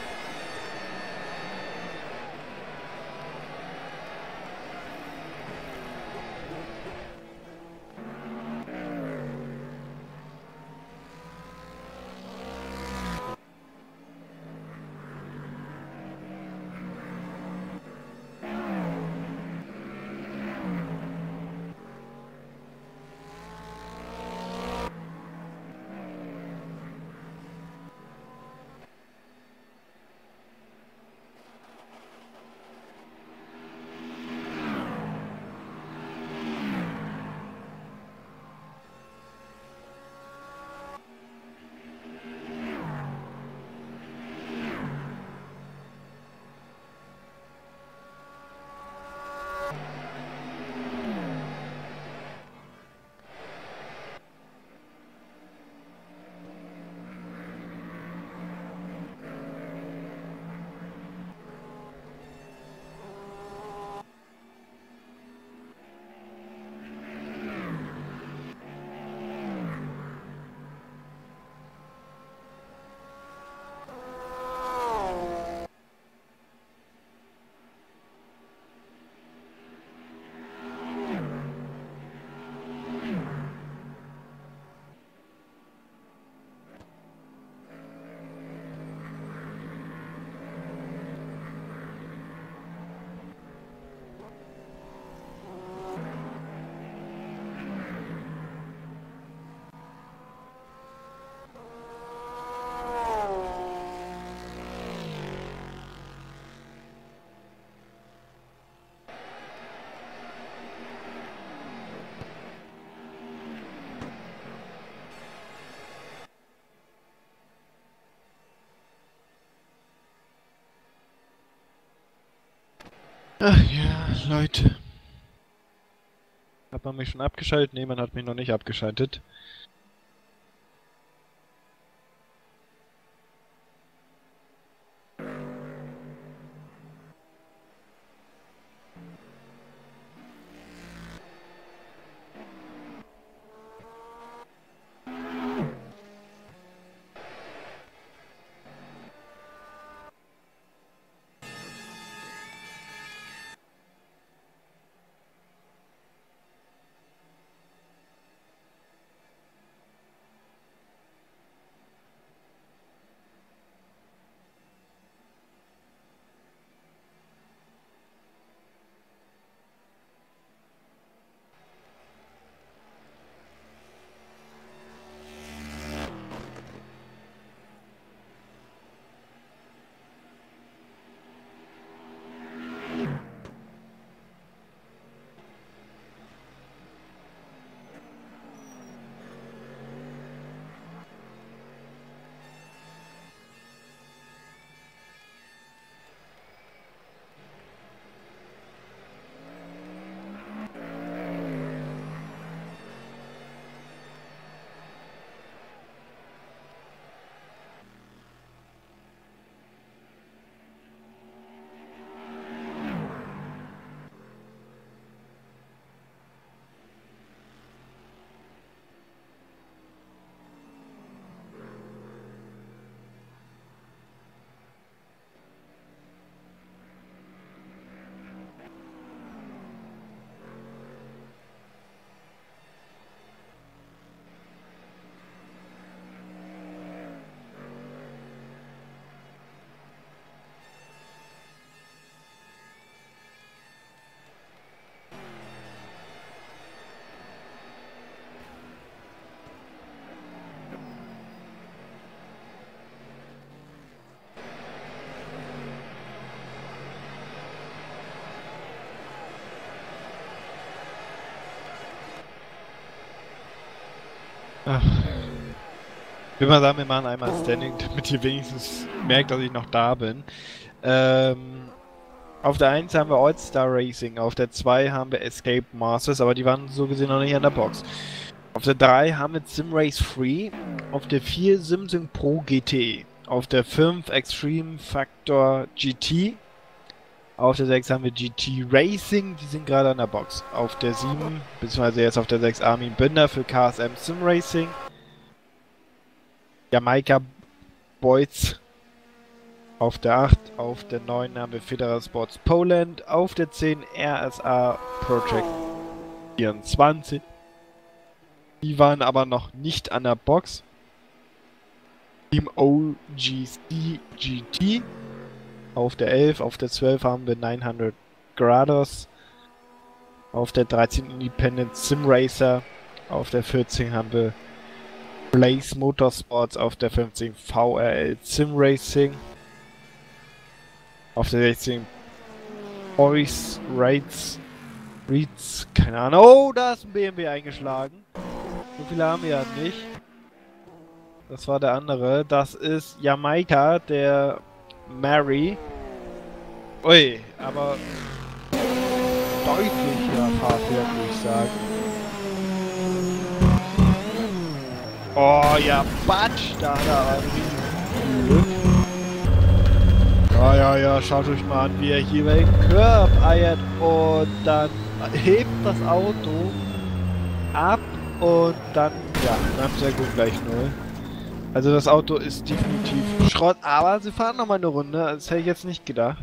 Ach ja, Leute. Hat man mich schon abgeschaltet? Nee, man hat mich noch nicht abgeschaltet. Ich würde mal sagen, wir machen einmal Standing, damit ihr wenigstens merkt, dass ich noch da bin. Auf der 1 haben wir All-Star Racing, auf der 2 haben wir Escape Masters, aber die waren so gesehen noch nicht an der Box. Auf der 3 haben wir Sim Race Free, auf der 4 SimSim Pro GT, auf der 5 Extreme Factor GT, auf der 6 haben wir GT Racing, die sind gerade an der Box. Auf der 7, beziehungsweise jetzt auf der 6 Armin Binder für KSM Sim Racing. Jamaika Boys auf der 8, auf der 9 haben wir Federer Sports Poland, auf der 10 RSA Project 24. Die waren aber noch nicht an der Box. Team OGC GT auf der 11, auf der 12 haben wir 900 Grados, auf der 13 Independent Sim Racer, auf der 14 haben wir Blaze Motorsports, auf der 15 VRL Sim Racing, auf der 16 Boys Rides, keine Ahnung. Oh, da ist ein BMW eingeschlagen. So viele haben wir ja nicht. Das war der andere. Das ist Jamaika, der Mary. Ui, aber deutlicher Fahrfehler, würde ich sagen. Oh ja, Batsch, da hat er ein riesiges Glück. Ja, schaut euch mal an, wie er hier über den Curb eiert und dann hebt das Auto ab und dann, ja, dann haben sie ja gut gleich 0. Also das Auto ist definitiv Schrott, aber sie fahren nochmal eine Runde, das hätte ich jetzt nicht gedacht.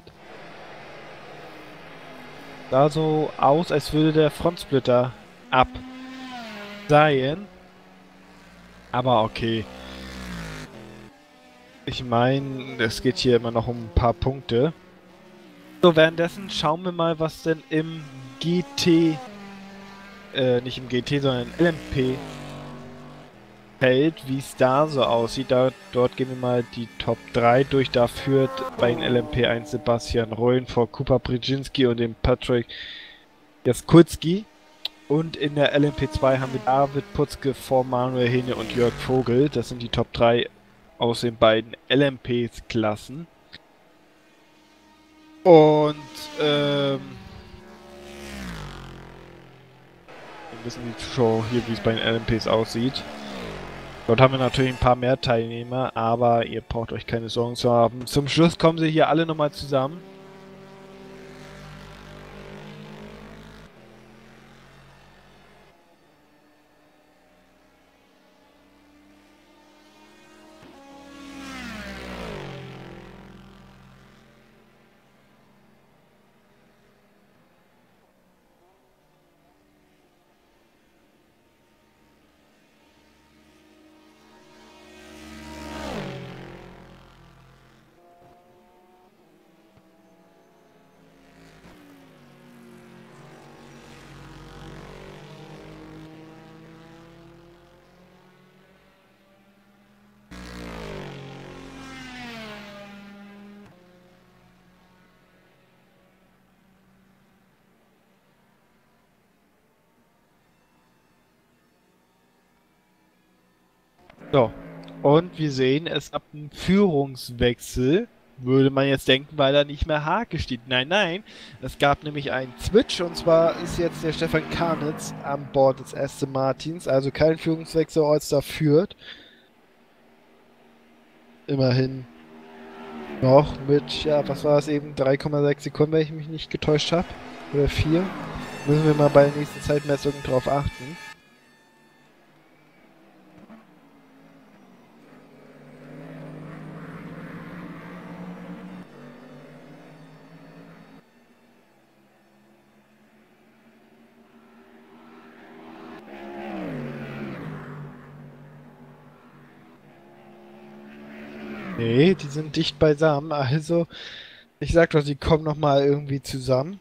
Sah so aus, als würde der Frontsplitter ab sein. Aber okay. Ich meine, es geht hier immer noch um ein paar Punkte. So, währenddessen schauen wir mal, was denn im GT, nicht im GT, sondern im LMP Feld, wie es da so aussieht. Dort gehen wir mal die Top 3 durch. Da führt bei den LMP1 Sebastian Rollen vor Kuba Brzezinski und dem Patrick Jaskulski. Und in der LMP2 haben wir David Putzke vor Manuel Hene und Jörg Vogel. Das sind die Top 3 aus den beiden LMP-Klassen. Und wir wissen die Zuschauer hier, wie es bei den LMPs aussieht. Dort haben wir natürlich ein paar mehr Teilnehmer, aber ihr braucht euch keine Sorgen zu haben. Zum Schluss kommen sie hier alle nochmal zusammen. So, und wir sehen, es gab einen Führungswechsel, würde man jetzt denken, weil da nicht mehr Hake steht. Nein, es gab nämlich einen Switch und zwar ist jetzt der Stefan Karnitz an Bord des Aston Martins, also kein Führungswechsel, All-Star führt. Immerhin noch mit, ja, was war es eben, 3,6 Sekunden, wenn ich mich nicht getäuscht habe. Oder 4. Müssen wir mal bei der nächsten Zeitmessung drauf achten. Nee, die sind dicht beisammen, also ich sag doch, die kommen nochmal irgendwie zusammen.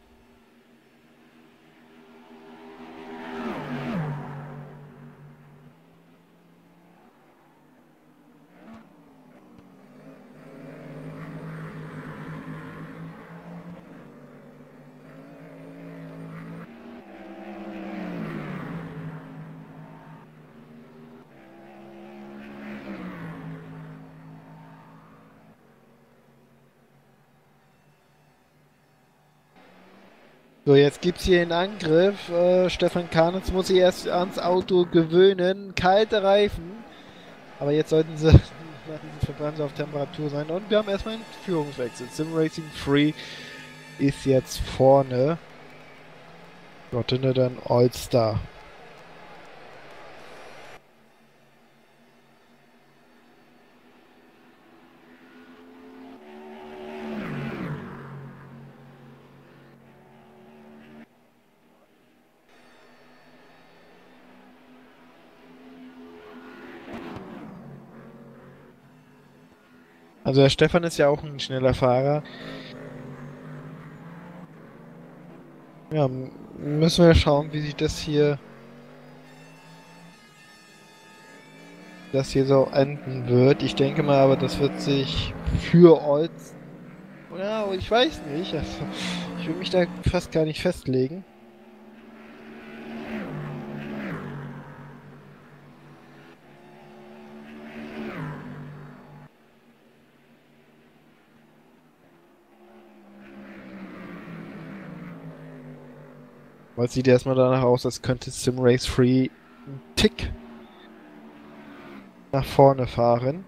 So, jetzt gibt's hier einen Angriff. Stefan Karnitz muss sich erst ans Auto gewöhnen. Kalte Reifen. Aber jetzt sollten sie nach diesem Verbremser auf Temperatur sein. Und wir haben erstmal einen Führungswechsel. Sim Racing Free ist jetzt vorne. Dort hinter dann All-Star. Also der Stefan ist ja auch ein schneller Fahrer. Ja, müssen wir schauen, wie sich das hier so enden wird. Ich denke mal, aber das wird sich für Olds, ja, ich weiß nicht. Also, ich will mich da fast gar nicht festlegen. Weil es sieht erstmal danach aus, als könnte Sim Race Free einen Tick nach vorne fahren.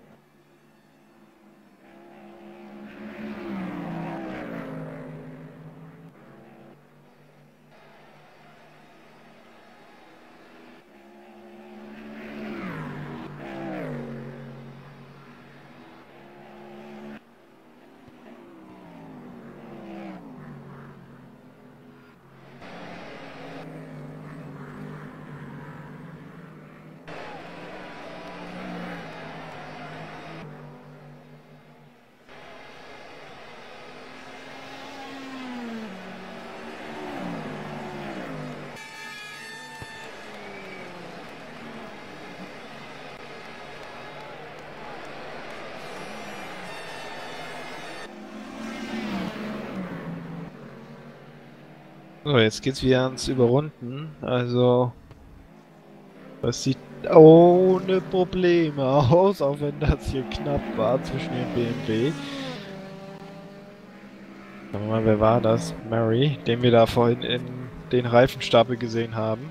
So, jetzt geht's wieder ans Überrunden. Also, das sieht ohne Probleme aus, auch wenn das hier knapp war zwischen den BMW. Schauen wir mal, wer war das? Mary, den wir da vorhin in den Reifenstapel gesehen haben.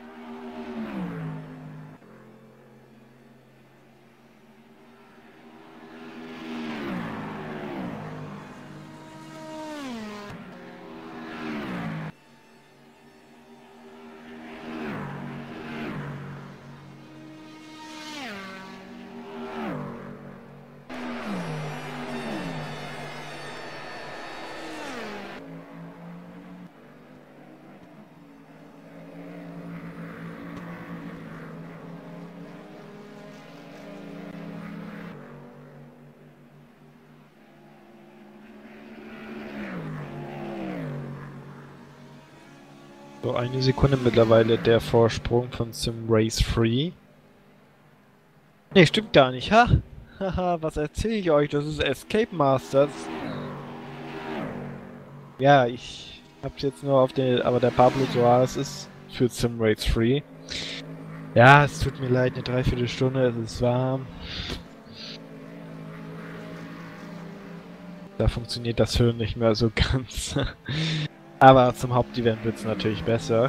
So, eine Sekunde mittlerweile der Vorsprung von Sim Race Free. Ne, stimmt gar nicht, ha? Haha, was erzähle ich euch? Das ist Escape Masters. Ja, ich hab's jetzt nur auf den, aber der Pablo Soares ist für Sim Race Free. Ja, es tut mir leid, eine Dreiviertelstunde, es ist warm. Da funktioniert das Hören nicht mehr so ganz. Aber zum Hauptevent wird es natürlich besser.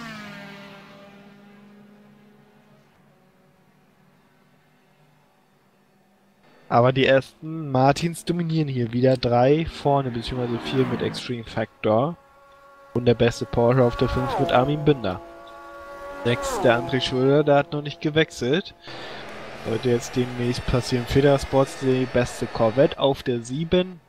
Aber die ersten Martins dominieren hier wieder 3 vorne, beziehungsweise 4 mit Extreme Factor. Und der beste Porsche auf der 5 mit Armin Binder. 6 der André Schröder, der hat noch nicht gewechselt. Sollte jetzt demnächst passieren. Federer Sports die beste Corvette auf der 7.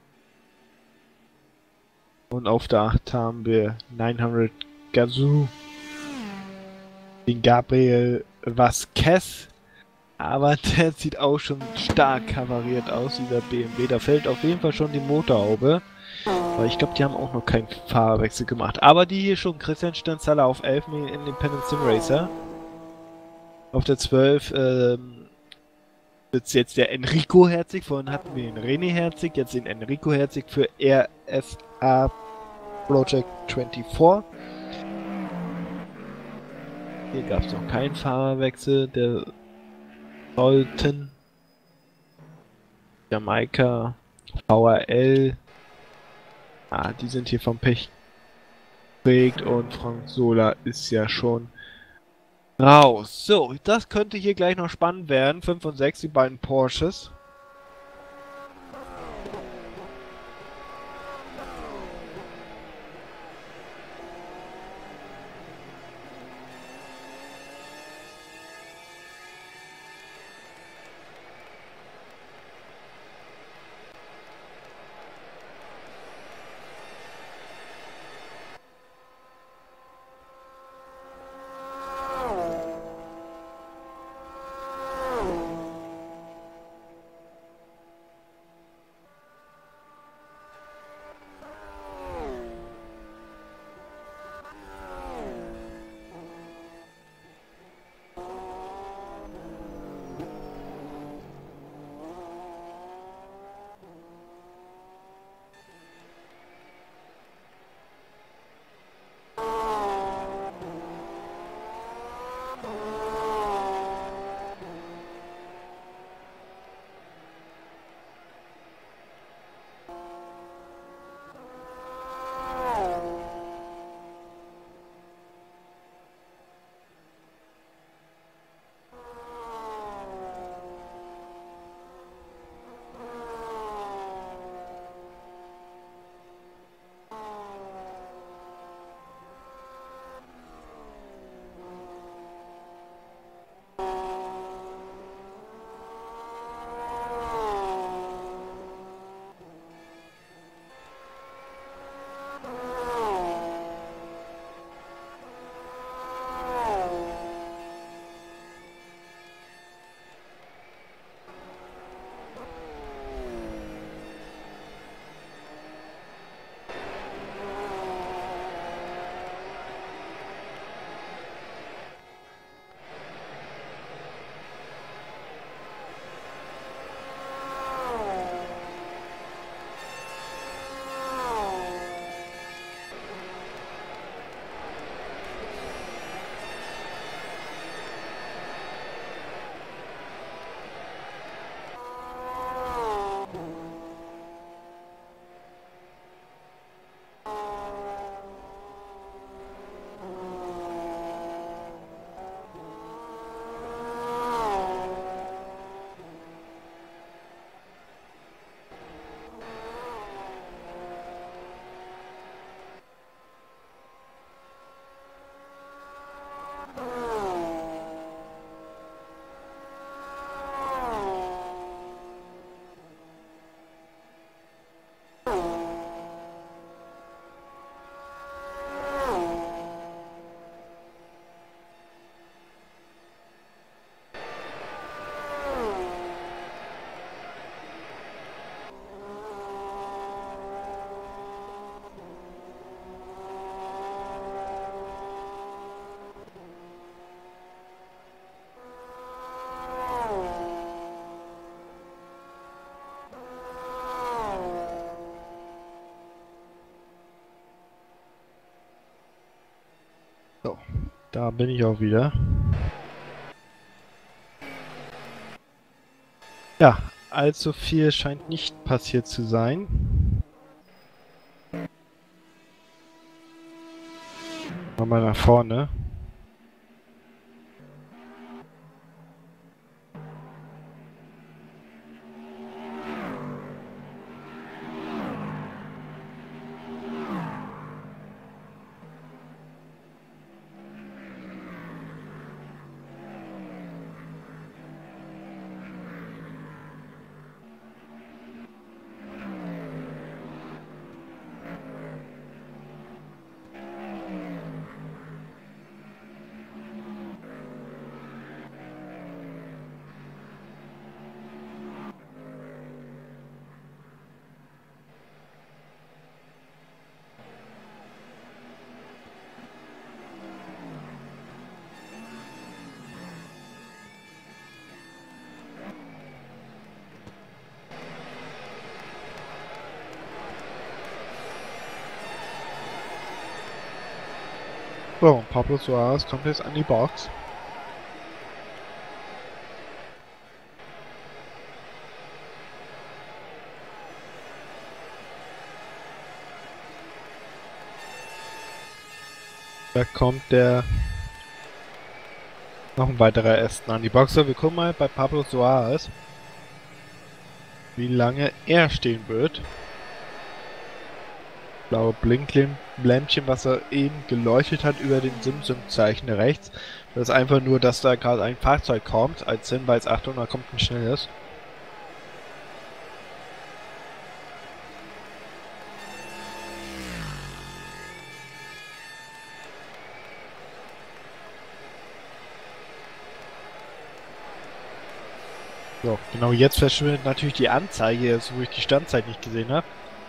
Und auf der 8 haben wir 900 Gazoo. Den Gabriel Vasquez. Aber der sieht auch schon stark havariert aus, dieser BMW. Da fällt auf jeden Fall schon die Motorhaube. Aber ich glaube, die haben auch noch keinen Fahrerwechsel gemacht. Aber die hier schon. Christian Sternzeller auf 11 mit Independent Sim Racer. Auf der 12 sitzt jetzt der Enrico Herzig. Vorhin hatten wir den René Herzig. Jetzt den Enrico Herzig für RSA Project 24. Hier gab es noch keinen Fahrerwechsel. Der sollten Jamaika, VRL, die sind hier vom Pech bewegt und Frank Sola ist ja schon raus. So, das könnte hier gleich noch spannend werden. 5 und 6, die beiden Porsches. So, da bin ich auch wieder. Ja, allzu viel scheint nicht passiert zu sein. Mal nach vorne. So, Pablo Suarez kommt jetzt an die Box. Da kommt der noch ein weiterer Ästen an die Boxer. Wir gucken mal bei Pablo Soares, wie lange er stehen wird. Blaue Blinklämpchen, was er eben geleuchtet hat über den Simsum-Zeichen rechts. Das ist einfach nur, dass da gerade ein Fahrzeug kommt, als Hinweis, Achtung, da kommt ein schnelles. So, genau jetzt verschwindet natürlich die Anzeige, jetzt wo ich die Standzeit nicht gesehen habe.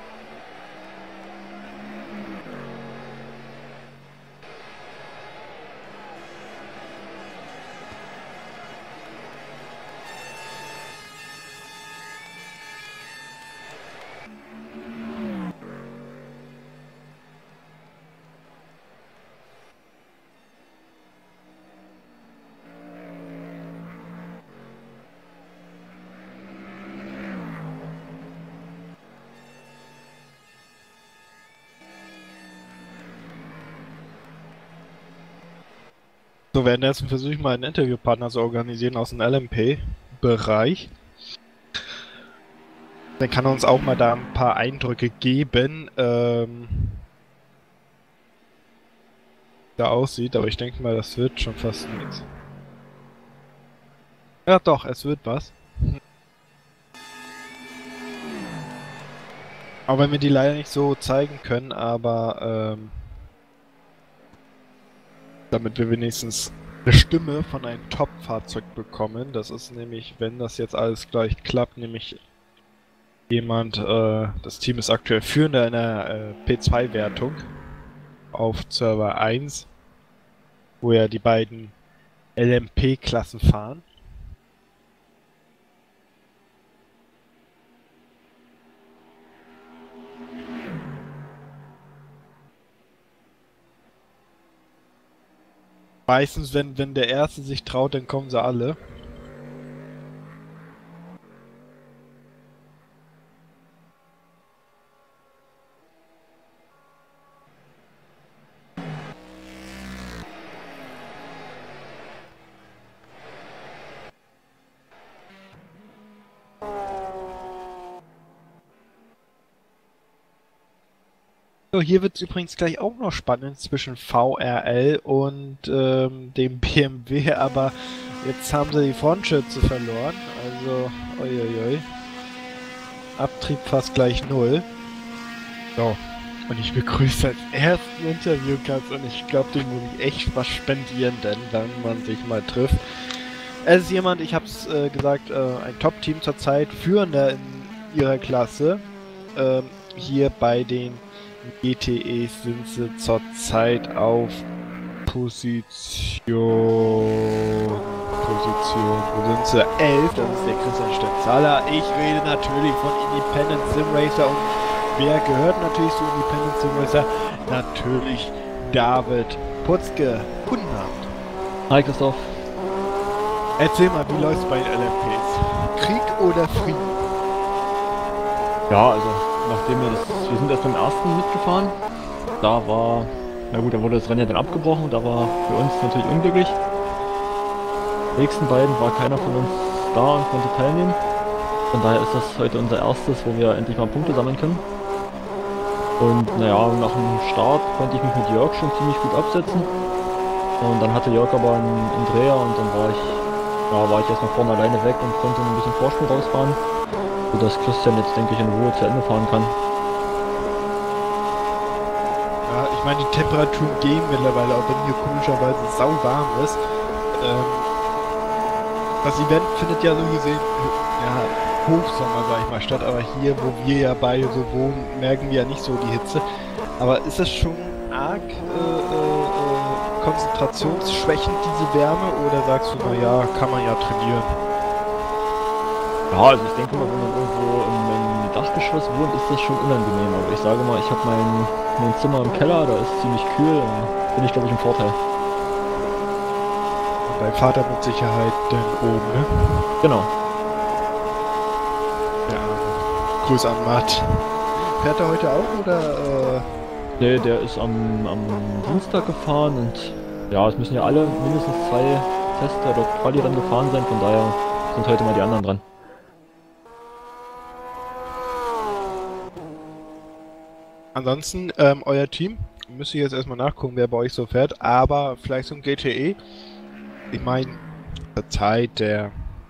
So, währenddessen versuche ich mal einen Interviewpartner zu organisieren aus dem LMP-Bereich. Dann kann er uns auch mal da ein paar Eindrücke geben, da aussieht, aber ich denke mal, das wird schon fast nichts. Ja doch, es wird was. Auch wenn wir die leider nicht so zeigen können, aber damit wir wenigstens eine Stimme von einem Top-Fahrzeug bekommen. Das ist nämlich, wenn das jetzt alles gleich klappt, nämlich jemand, das Team ist aktuell führender in der P2-Wertung auf Server 1, wo ja die beiden LMP-Klassen fahren. Meistens, wenn der Erste sich traut, dann kommen sie alle. So, hier wird es übrigens gleich auch noch spannend zwischen VRL und dem BMW, aber jetzt haben sie die Frontschütze verloren, also uiuiui. Abtrieb fast gleich 0. So, und ich begrüße als ersten Interviewgast und ich glaube, dem muss ich echt was spendieren, denn wenn man sich mal trifft. Es ist jemand, ich habe es gesagt, ein Top-Team zurzeit, führender in ihrer Klasse. Hier bei den GTEs sind sie zurzeit auf Position. Wo sind sie? 11, das ist der Christian Stenzala. Ich rede natürlich von Independent Sim Racer und wer gehört natürlich zu Independent Sim Racer? Natürlich David Putzke. Guten Abend. Hi Christoph. Erzähl mal, wie läuft's bei den LMPs? Krieg oder Frieden? Ja, also nachdem wir sind erst beim ersten mitgefahren. Da wurde das Rennen ja dann abgebrochen, da war für uns natürlich unglücklich. Die nächsten beiden war keiner von uns da und konnte teilnehmen. Von daher ist das heute unser erstes, wo wir endlich mal Punkte sammeln können. Und naja, nach dem Start konnte ich mich mit Jörg schon ziemlich gut absetzen. Und dann hatte Jörg aber einen Dreher und dann war ich erstmal vorne alleine weg und konnte ein bisschen Vorsprung rausfahren, sodass Christian jetzt, denke ich, in Ruhe zu Ende fahren kann. Ja, ich meine, die Temperaturen gehen mittlerweile, auch wenn hier komischerweise sauwarm ist. Das Event findet ja so gesehen, ja, Hochsommer, sag ich mal, statt, aber hier, wo wir ja beide so wohnen, merken wir ja nicht so die Hitze. Aber ist das schon arg konzentrationsschwächend, diese Wärme, oder sagst du, naja, kann man ja trainieren? Ja, also ich denke mal, wenn man irgendwo im Dachgeschoss wohnt, ist das schon unangenehm. Aber ich sage mal, ich habe mein Zimmer im Keller, da ist ziemlich kühl und bin ich, glaube ich, im Vorteil. Und dein Vater mit Sicherheit dann oben, ne? Genau. Ja, Grüß an Matt. Fährt er heute auch oder Nee, der ist am Dienstag gefahren und ja, es müssen ja alle mindestens 2 Tester oder Quali dann gefahren sein, von daher sind heute mal die anderen dran. Ansonsten, euer Team, müsste ich jetzt erstmal nachgucken, wer bei euch so fährt, aber vielleicht so ein GTE. Ich meine, zur Zeit der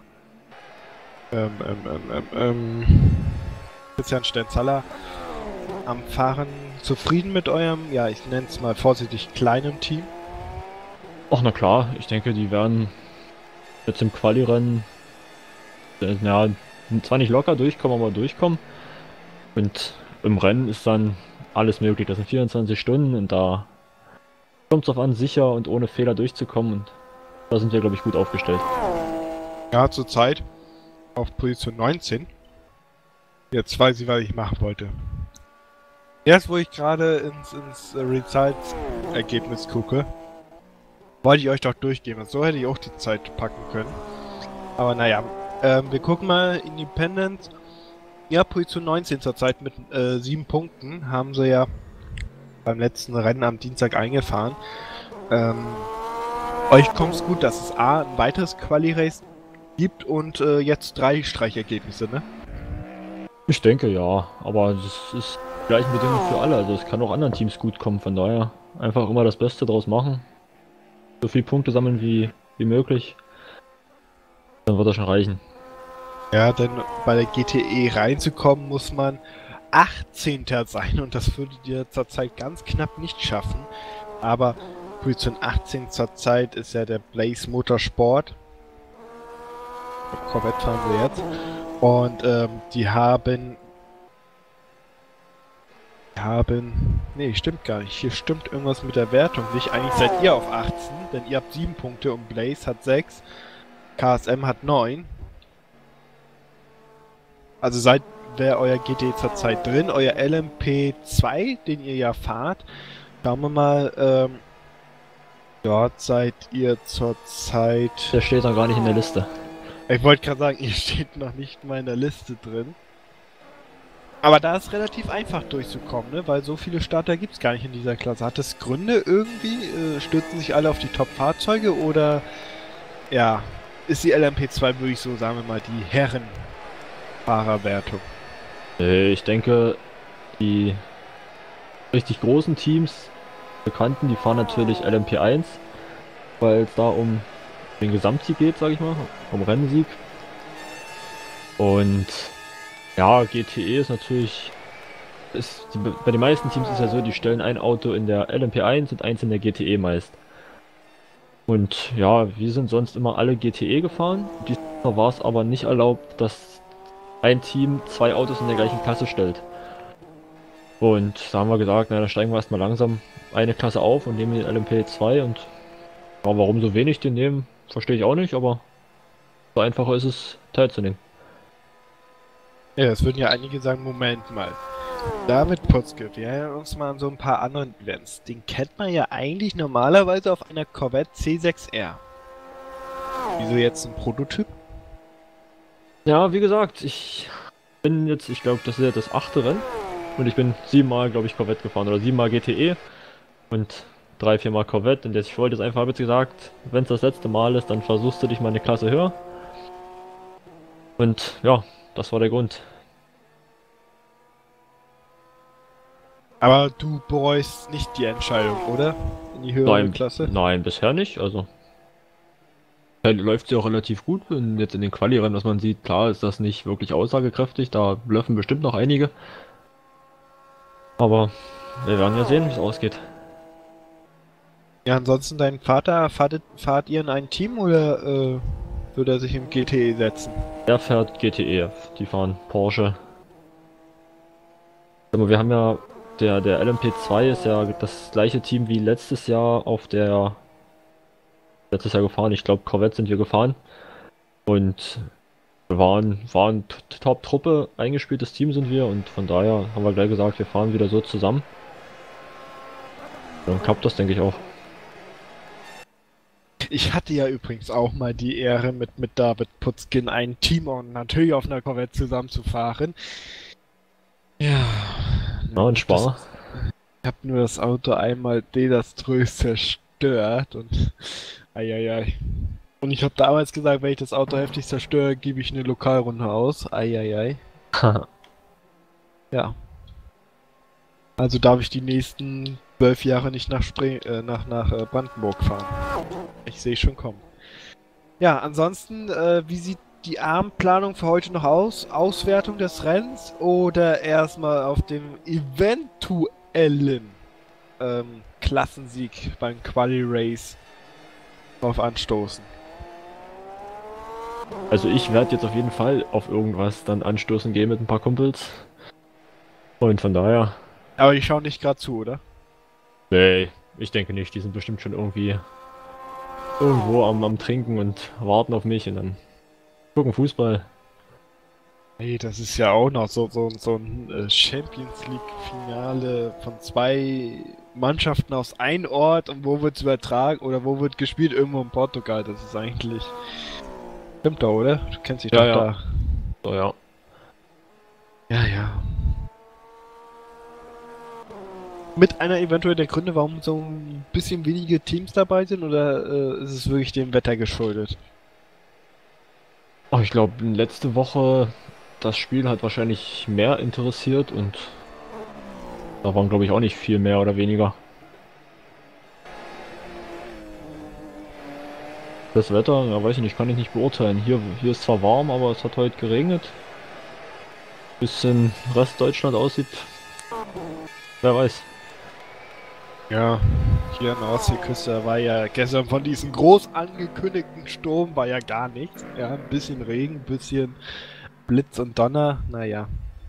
Christian Stenzaler am Fahren zufrieden mit eurem, ja, ich nenne es mal vorsichtig, kleinen Team? Ach na klar, ich denke, die werden jetzt im Quali-Rennen ja, zwar nicht locker durchkommen, aber durchkommen. Und im Rennen ist dann alles möglich. Das sind 24 Stunden und da kommt es drauf an, sicher und ohne Fehler durchzukommen. Und da sind wir, glaube ich, gut aufgestellt. Ja, zurzeit auf Position 19. Jetzt weiß ich, was ich machen wollte. Erst, wo ich gerade ins Results-Ergebnis gucke, wollte ich euch doch durchgeben. So hätte ich auch die Zeit packen können. Aber naja, wir gucken mal Independent. Ja, Position 19 zurzeit mit 7 Punkten. Haben sie ja beim letzten Rennen am Dienstag eingefahren. Euch kommt's gut, dass es A, ein weiteres Quali-Race gibt und jetzt 3 Streichergebnisse, ne? Ich denke ja, aber das ist die gleichen Bedingungen für alle. Also es kann auch anderen Teams gut kommen, von daher einfach immer das Beste draus machen. So viele Punkte sammeln wie möglich. Dann wird das schon reichen. Ja, denn bei der GTE reinzukommen, muss man 18. sein und das würdet ihr zurzeit ganz knapp nicht schaffen. Aber Position 18 zurzeit ist ja der Blaze Motorsport. Corvette fahren wir jetzt. Und die haben... Nee, stimmt gar nicht. Hier stimmt irgendwas mit der Wertung nicht. Eigentlich seid ihr auf 18, denn ihr habt 7 Punkte und Blaze hat 6. KSM hat 9. Also wäre euer GT zurzeit drin. Euer LMP2, den ihr ja fahrt. Schauen wir mal, dort seid ihr zurzeit... Der steht noch gar nicht in der Liste. Ich wollte gerade sagen, ihr steht noch nicht mal in der Liste drin. Aber da ist relativ einfach durchzukommen, ne? Weil so viele Starter gibt es gar nicht in dieser Klasse. Hat das Gründe irgendwie? Stürzen sich alle auf die Top-Fahrzeuge oder ja, ist die LMP2 wirklich so, sagen wir mal, die Herrenfahrerwertung? Ich denke, die richtig großen Teams, Bekannten, die fahren natürlich LMP1, weil es da um den Gesamtsieg geht, sage ich mal, um Rennsieg. Und ja, GTE ist natürlich, bei den meisten Teams ist ja so, die stellen ein Auto in der LMP1 und eins in der GTE meist. Und ja, wir sind sonst immer alle GTE gefahren. Diesmal war es aber nicht erlaubt, dass ein Team 2 Autos in der gleichen Klasse stellt. Und da haben wir gesagt, na, dann steigen wir erstmal langsam eine Klasse auf und nehmen den LMP2 und ja, warum so wenig den nehmen, verstehe ich auch nicht, aber so einfacher ist es teilzunehmen. Ja, es würden ja einige sagen, Moment mal. David Putzke, wir erinnern uns mal an so ein paar anderen Events. Den kennt man ja eigentlich normalerweise auf einer Corvette C6R. Wieso jetzt ein Prototyp? Ja, wie gesagt, ich bin jetzt, ich glaube, das ist ja das 8. Rennen. Und ich bin 7 Mal, glaube ich, Corvette gefahren oder 7 Mal GTE und 3, 4 Mal Corvette. Und jetzt, ich wollte jetzt einfach, habe jetzt gesagt, wenn es das letzte Mal ist, dann versuchst du dich mal eine Klasse höher. Und ja, das war der Grund. Aber du bereust nicht die Entscheidung, oder? In die höhere Klasse? Nein, bisher nicht. Also läuft sie auch relativ gut. Und jetzt in den Quali-Rennen, was man sieht, klar ist das nicht wirklich aussagekräftig. Da bluffen bestimmt noch einige. Aber wir werden ja sehen, wie es ausgeht. Ja, ansonsten dein Vater, fahrt ihr in ein Team oder würde er sich im GTE setzen? Er fährt GTE, die fahren Porsche. Aber wir haben ja, der LMP2 ist ja das gleiche Team wie letztes Jahr letztes Jahr gefahren. Ich glaube, Corvette sind wir gefahren. Und wir waren Top-Truppe, eingespieltes Team sind wir und von daher haben wir gleich gesagt, wir fahren wieder so zusammen. Dann klappt das, denke ich auch. Ich hatte ja übrigens auch mal die Ehre, mit David Putzke in ein Team und natürlich auf einer Corvette zusammenzufahren. Ja. Ja, und Spar. Ich hab nur das Auto einmal desaströs zerstört und eieiei. Und ich habe damals gesagt, wenn ich das Auto heftig zerstöre, gebe ich eine Lokalrunde aus. Eieiei. Ja. Also darf ich die nächsten 12 Jahre nicht nach Brandenburg fahren. Ich sehe schon kommen. Ja, ansonsten, wie sieht die Abendplanung für heute noch aus? Auswertung des Rennens oder erstmal auf dem eventuellen Klassensieg beim Quali-Race drauf anstoßen? Also ich werde jetzt auf jeden Fall auf irgendwas dann anstoßen gehen mit ein paar Kumpels. Und von daher... Aber die schauen nicht gerade zu, oder? Nee, ich denke nicht. Die sind bestimmt schon irgendwie irgendwo am Trinken und warten auf mich und dann gucken Fußball. Hey, das ist ja auch noch so ein Champions League-Finale von 2 Mannschaften aus einem Ort und wo wird's übertragen oder wo wird gespielt? Irgendwo in Portugal. Das ist eigentlich... Stimmt doch, oder? Du kennst dich Ja, doch ja. da. So, ja. Ja, ja. Mit einer eventuell der Gründe, warum so ein bisschen wenige Teams dabei sind, oder ist es wirklich dem Wetter geschuldet? Ach, ich glaube, letzte Woche das Spiel hat wahrscheinlich mehr interessiert und da waren, glaube ich, auch nicht viel mehr oder weniger. Das Wetter, ja, weiß ich nicht, kann ich nicht beurteilen. Hier ist zwar warm, aber es hat heute geregnet. Bisschen Rest Deutschland aussieht, wer weiß. Ja, hier an der Ostseeküste war ja gestern von diesem groß angekündigten Sturm war ja gar nichts. Ja, ein bisschen Regen, ein bisschen Blitz und Donner, naja.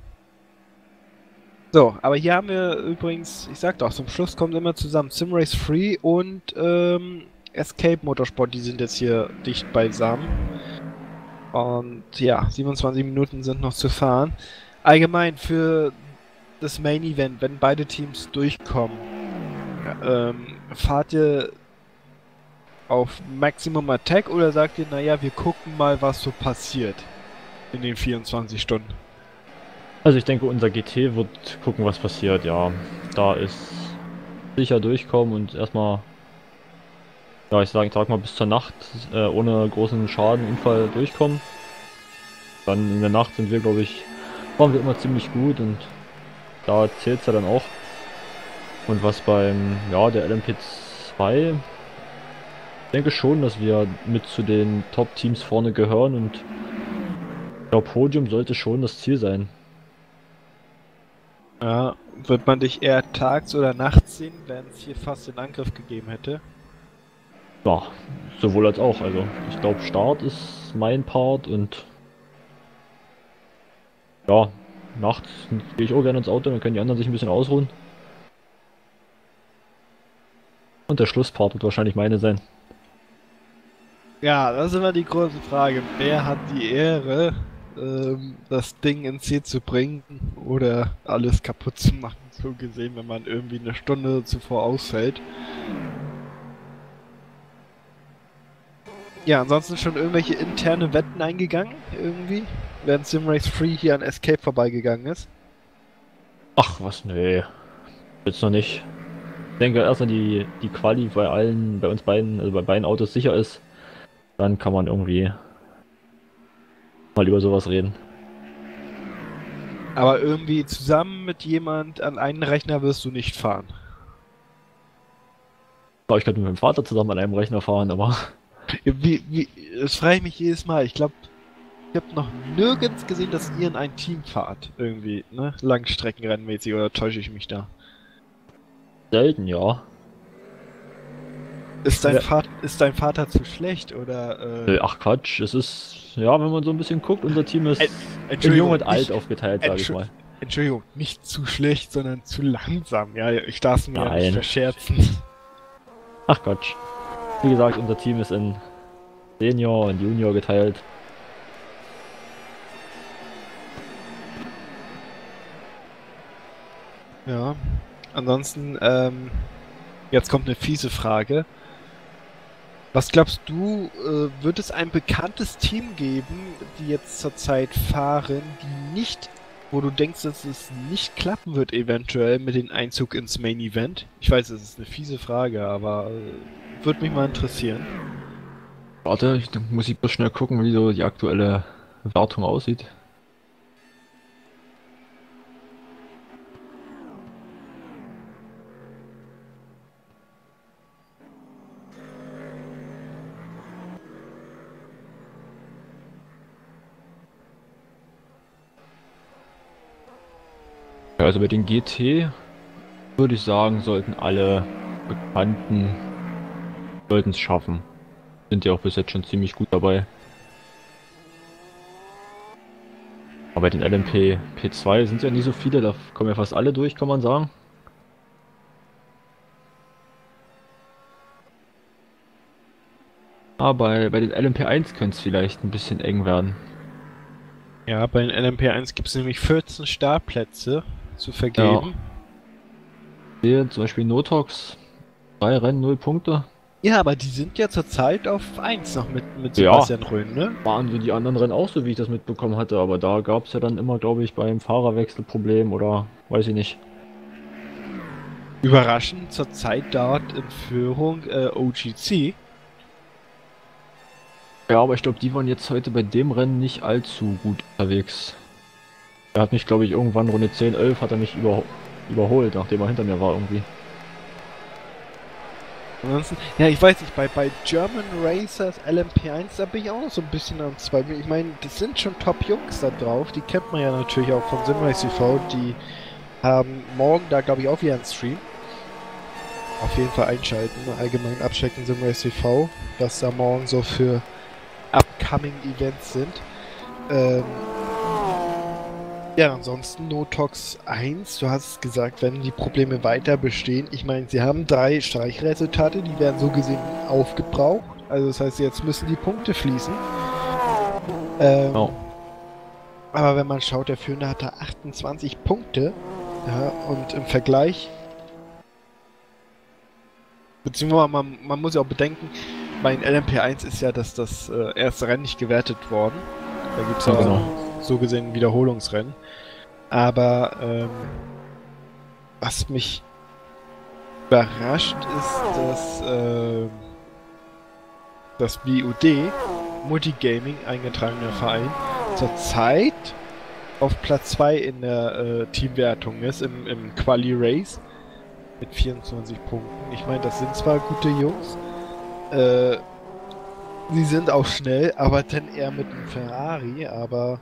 So, aber hier haben wir übrigens, ich sag doch, zum Schluss kommt immer zusammen Simrace Free und Escape Motorsport, die sind jetzt hier dicht beisammen. Und ja, 27 Minuten sind noch zu fahren. Allgemein für das Main Event, wenn beide Teams durchkommen, fahrt ihr auf Maximum Attack oder sagt ihr, naja, wir gucken mal, was so passiert in den 24 Stunden? Also ich denke, unser GT wird gucken, was passiert, ja. Da ist sicher durchkommen und erstmal, ja, ich sag mal bis zur Nacht ohne großen Schaden, Unfall durchkommen. Dann in der Nacht sind wir, glaube ich, fahren wir immer ziemlich gut und da zählt es ja dann auch. Und was beim, ja, der LMP2, ich denke schon, dass wir mit zu den Top-Teams vorne gehören und ja, Podium sollte schon das Ziel sein. Ja, wird man dich eher tags oder nachts sehen, wenn es hier fast den Angriff gegeben hätte? Ja, sowohl als auch. Also ich glaube, Start ist mein Part und ja, nachts gehe ich auch gerne ins Auto, dann können die anderen sich ein bisschen ausruhen. Und der Schlusspart wird wahrscheinlich meine sein. Ja, das ist immer die große Frage. Wer hat die Ehre, das Ding ins Ziel zu bringen oder alles kaputt zu machen, so gesehen, wenn man irgendwie eine Stunde zuvor ausfällt. Ja, ansonsten schon irgendwelche interne Wetten eingegangen, irgendwie, während Simrace Free hier an Escape vorbeigegangen ist. Ach was, nee. Jetzt noch nicht. Ich denke, erst wenn die Quali bei uns beiden, also bei beiden Autos sicher ist, dann kann man irgendwie mal über sowas reden. Aber irgendwie zusammen mit jemand an einen Rechner wirst du nicht fahren. Ja, ich könnte mit meinem Vater zusammen an einem Rechner fahren, aber Das frage ich mich jedes Mal. Ich glaube, ich habe noch nirgends gesehen, dass ihr in ein Team fahrt. Irgendwie, ne? Langstreckenrennmäßig, oder täusche ich mich da? selten, ja. Ist dein, Ja. Ist dein Vater zu schlecht, oder? Ach Quatsch, es ist, ja, wenn man so ein bisschen guckt, unser Team ist in Entschuldigung, jung und alt nicht- aufgeteilt, sage ich mal. Entschuldigung, nicht zu schlecht, sondern zu langsam. Ja, ich darf es mir ja nicht Nein. verscherzen. Ach Quatsch. Wie gesagt, unser Team ist in Senior und Junior geteilt. Ja. Ansonsten, jetzt kommt eine fiese Frage. Was glaubst du, wird es ein bekanntes Team geben, die jetzt zurzeit fahren, die nicht wo du denkst, dass es nicht klappen wird, eventuell mit dem Einzug ins Main Event? Ich weiß, es ist eine fiese Frage, aber würde mich mal interessieren. Warte, dann muss ich bloß schnell gucken, wie so die aktuelle Wertung aussieht. Ja, also bei den GT würde ich sagen, sollten alle Bekannten es schaffen. Sind ja auch bis jetzt schon ziemlich gut dabei. Aber bei den LMP P2 sind ja nicht so viele, da kommen ja fast alle durch, kann man sagen. Aber bei den LMP1 könnte es vielleicht ein bisschen eng werden. Ja, bei den LMP1 gibt es nämlich 14 Startplätze zu vergeben. Hier zum Beispiel Notox, 3 Rennen, 0 Punkte. Ja, aber die sind ja zurzeit auf 1 noch mit Sebastian Röhn, ne? Waren so die anderen Rennen auch so, wie ich das mitbekommen hatte, aber da gab es ja dann immer, glaube ich, beim Fahrerwechsel Problem oder weiß ich nicht. Überraschend zurzeit dort in Führung OGC. Ja, aber ich glaube, die waren jetzt heute bei dem Rennen nicht allzu gut unterwegs. Er hat mich, glaube ich, irgendwann Runde 10, 11 hat er mich überholt, nachdem er hinter mir war irgendwie. Ansonsten, ja, ich weiß nicht, bei German Racers LMP1, da bin ich auch noch so ein bisschen am Zweifeln. Ich meine, das sind schon Top-Jungs da drauf, die kennt man ja natürlich auch von Simrace TV, die haben morgen da, glaube ich, auch wieder einen Stream. Auf jeden Fall einschalten, allgemein abchecken Simrace TV, was da morgen so für upcoming Events sind. Ja, ansonsten Notox 1, du hast gesagt, wenn die Probleme weiter bestehen, ich meine, sie haben 3 Streichresultate, die werden so gesehen aufgebraucht, also das heißt, jetzt müssen die Punkte fließen. Aber wenn man schaut, der Führende hat da 28 Punkte, ja, und im Vergleich, beziehungsweise man muss ja auch bedenken, bei LMP1 ist ja das erste Rennen nicht gewertet worden, da gibt es ja so gesehen ein Wiederholungsrennen. Aber was mich überrascht ist, dass das BUD, Multigaming, eingetragener Verein, zurzeit auf Platz 2 in der Teamwertung ist, im Quali-Race mit 24 Punkten. Ich meine, das sind zwar gute Jungs, sie sind auch schnell, aber dann eher mit einem Ferrari, aber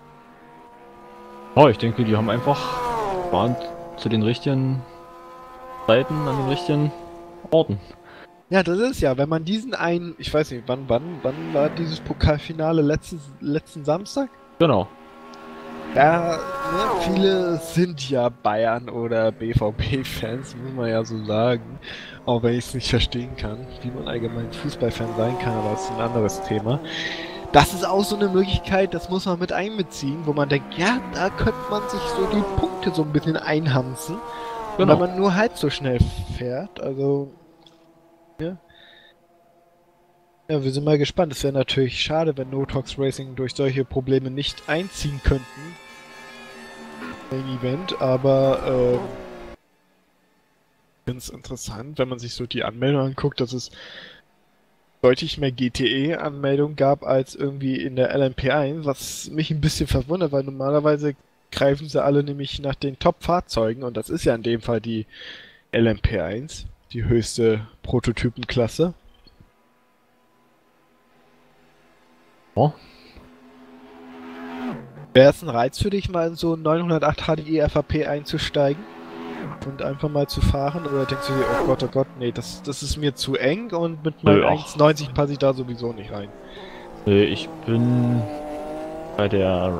oh, ich denke, die haben waren zu den richtigen Zeiten an den richtigen Orten. ja, das ist ja, wenn man diesen einen, ich weiß nicht, wann war dieses Pokalfinale letzten Samstag? Genau. Ja, ne, viele sind ja Bayern- oder BVB-Fans, muss man ja so sagen. Auch wenn ich es nicht verstehen kann, wie man allgemein Fußballfan sein kann, aber das ist ein anderes Thema. Das ist auch so eine Möglichkeit, das muss man mit einbeziehen, wo man denkt, ja, da könnte man sich so die Punkte so ein bisschen einhamsen, Genau. wenn man nur halb so schnell fährt, also, ja. Ja, wir sind mal gespannt. Es wäre natürlich schade, wenn Notox Racing durch solche Probleme nicht einziehen könnten. Main Event, aber ich finde es interessant, wenn man sich so die Anmeldung anguckt, dass es deutlich mehr GTE-Anmeldungen gab als irgendwie in der LMP1, was mich ein bisschen verwundert, weil normalerweise greifen sie alle nämlich nach den Top-Fahrzeugen und das ist ja in dem Fall die LMP1, die höchste Prototypenklasse. Oh. Wäre es ein Reiz für dich, mal in so ein 908 HDI FAP einzusteigen und einfach mal zu fahren? Oder denkst du dir, oh Gott, nee, das ist mir zu eng und mit meinem 1,90 passe ich da sowieso nicht rein? Ich bin bei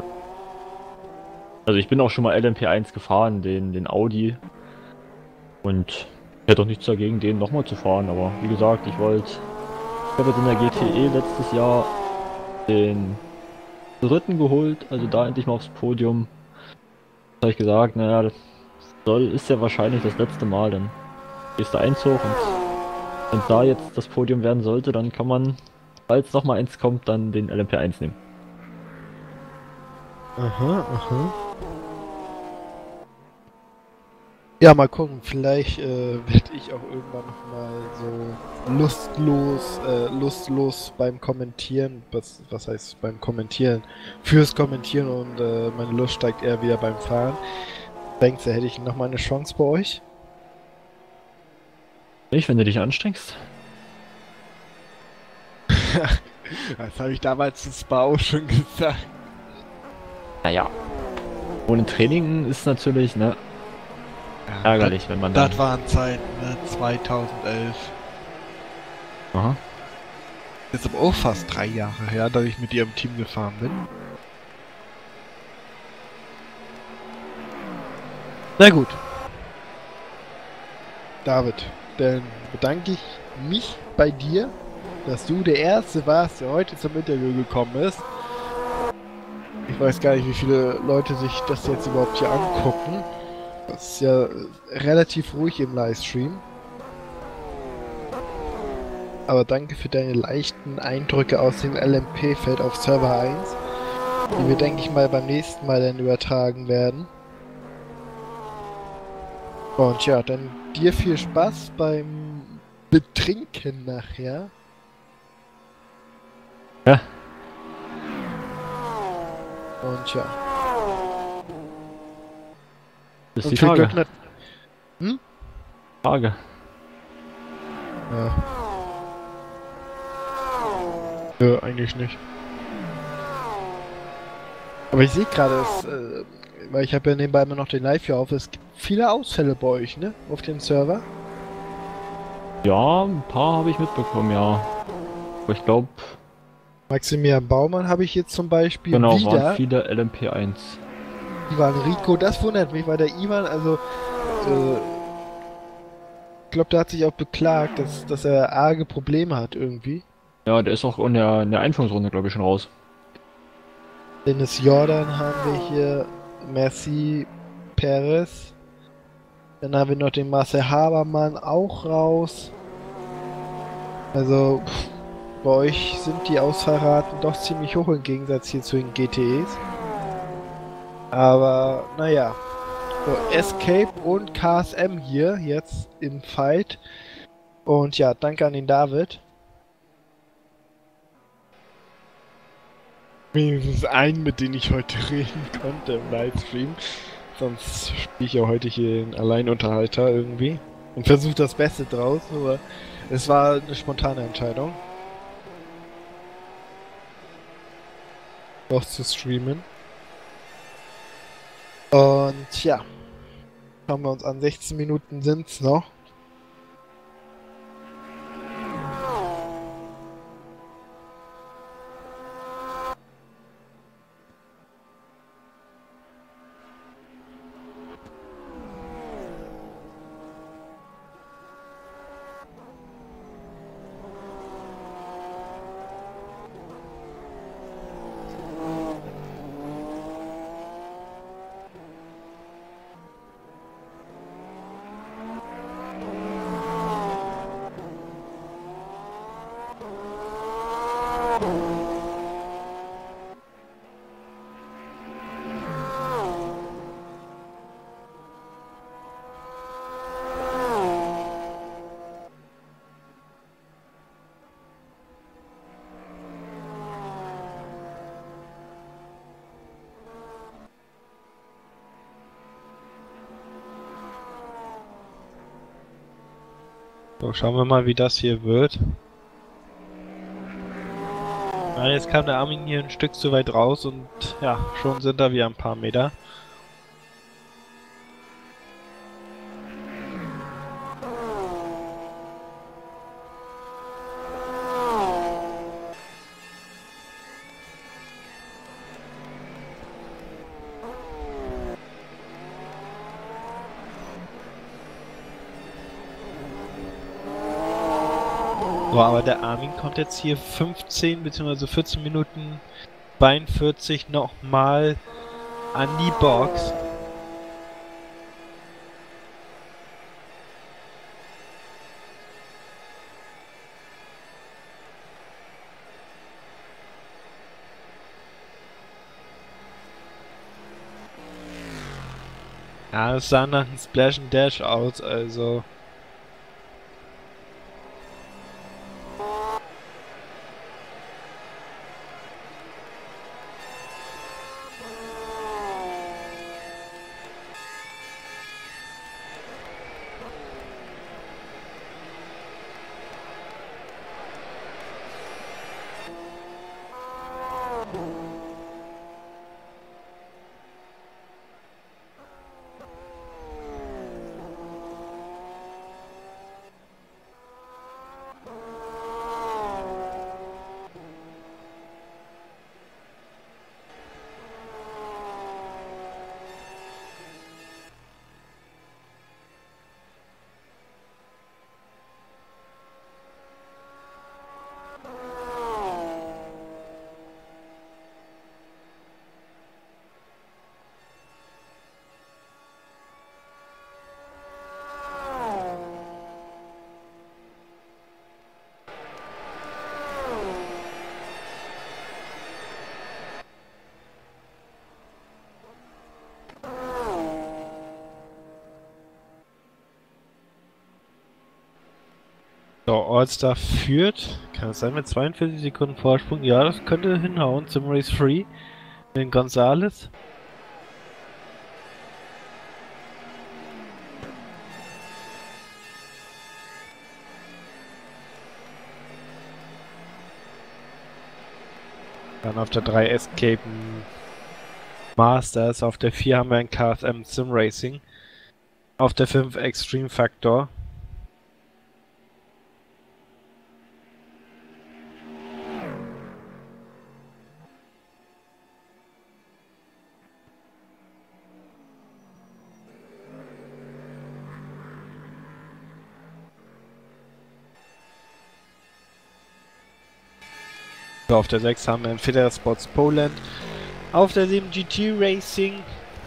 also ich bin auch schon mal LMP1 gefahren, den Audi. Und ich hätte auch nichts dagegen, den nochmal zu fahren, aber wie gesagt, ich habe jetzt in der GTE letztes Jahr den dritten geholt, also da endlich mal aufs Podium. Da habe ich gesagt, naja, ist ja wahrscheinlich das letzte Mal, dann ist der Einzug und wenn da jetzt das Podium werden sollte, dann kann man, falls noch mal eins kommt, dann den LMP1 nehmen. Aha. Ja, mal gucken. Vielleicht werde ich auch irgendwann nochmal so lustlos beim Kommentieren. Was heißt beim Kommentieren? Fürs Kommentieren und meine Lust steigt eher wieder beim Fahren. Denkst du, hätte ich nochmal eine Chance bei euch? Nicht, wenn du dich anstrengst. Das habe ich damals zu Spa auch schon gesagt. Naja. Ohne Training ist natürlich, ne, ärgerlich, wenn man dann... Das waren Zeiten, ne? 2011. Aha. Ist aber auch fast 3 Jahre her, dass ich mit ihr im Team gefahren bin. Na gut. David, dann bedanke ich mich bei dir, dass du der Erste warst, der heute zum Interview gekommen ist. Ich weiß gar nicht, wie viele Leute sich das jetzt überhaupt hier angucken. Das ist ja relativ ruhig im Livestream. Aber danke für deine leichten Eindrücke aus dem LMP-Feld auf Server 1, die wir, denke ich mal, beim nächsten Mal dann übertragen werden. Und ja, dann dir viel Spaß beim Betrinken nachher. Ja. Und ja. Das ist Und die viel Frage. Glück mit. Frage. Ja. Nö, eigentlich nicht. Aber ich sehe gerade, weil ich habe ja nebenbei immer noch den Live hier auf, es gibt viele Ausfälle bei euch, ne? Auf dem Server. Ja, ein paar habe ich mitbekommen, ja. Aber ich glaube, Maximilian Baumann habe ich jetzt zum Beispiel genau, wieder. waren viele LMP1. Ivan Rico, das wundert mich, weil der Ivan, also, ich glaube, der hat sich auch beklagt, dass er arge Probleme hat irgendwie. Ja, der ist auch in der Einführungsrunde, glaube ich, schon raus. Dennis Jordan haben wir hier, Merci Perez. Dann haben wir noch den Marcel Habermann auch raus. Also, bei euch sind die Ausfallraten doch ziemlich hoch im Gegensatz hier zu den GTEs. Aber, naja. So, Escape und KSM hier jetzt im Fight. Und ja, danke an den David. Wenigstens einen, mit dem ich heute reden konnte im Livestream. Sonst spiele ich ja heute hier den Alleinunterhalter irgendwie. Und versucht das Beste draus, aber es war eine spontane Entscheidung. Noch zu streamen. Und ja. Schauen wir uns an, 16 Minuten sind's noch. So, schauen wir mal, wie das hier wird. Ja, jetzt kam der Armin hier ein Stück zu weit raus und ja, schon sind da wieder ein paar Meter. So, aber der Armin kommt jetzt hier 15 bzw. 14 Minuten 42 nochmal an die Box. Ja, es sah nach einem Splash and Dash aus, also. So, All-Star führt. Kann es sein mit 42 Sekunden Vorsprung? Ja, das könnte hinhauen zum Race 3. Den Gonzales. Dann auf der 3 Escape Masters. Auf der 4 haben wir ein KSM Sim Racing. Auf der 5 Extreme Factor. So, auf der 6 haben wir ein Federa Sports Poland. Auf der 7 GT Racing.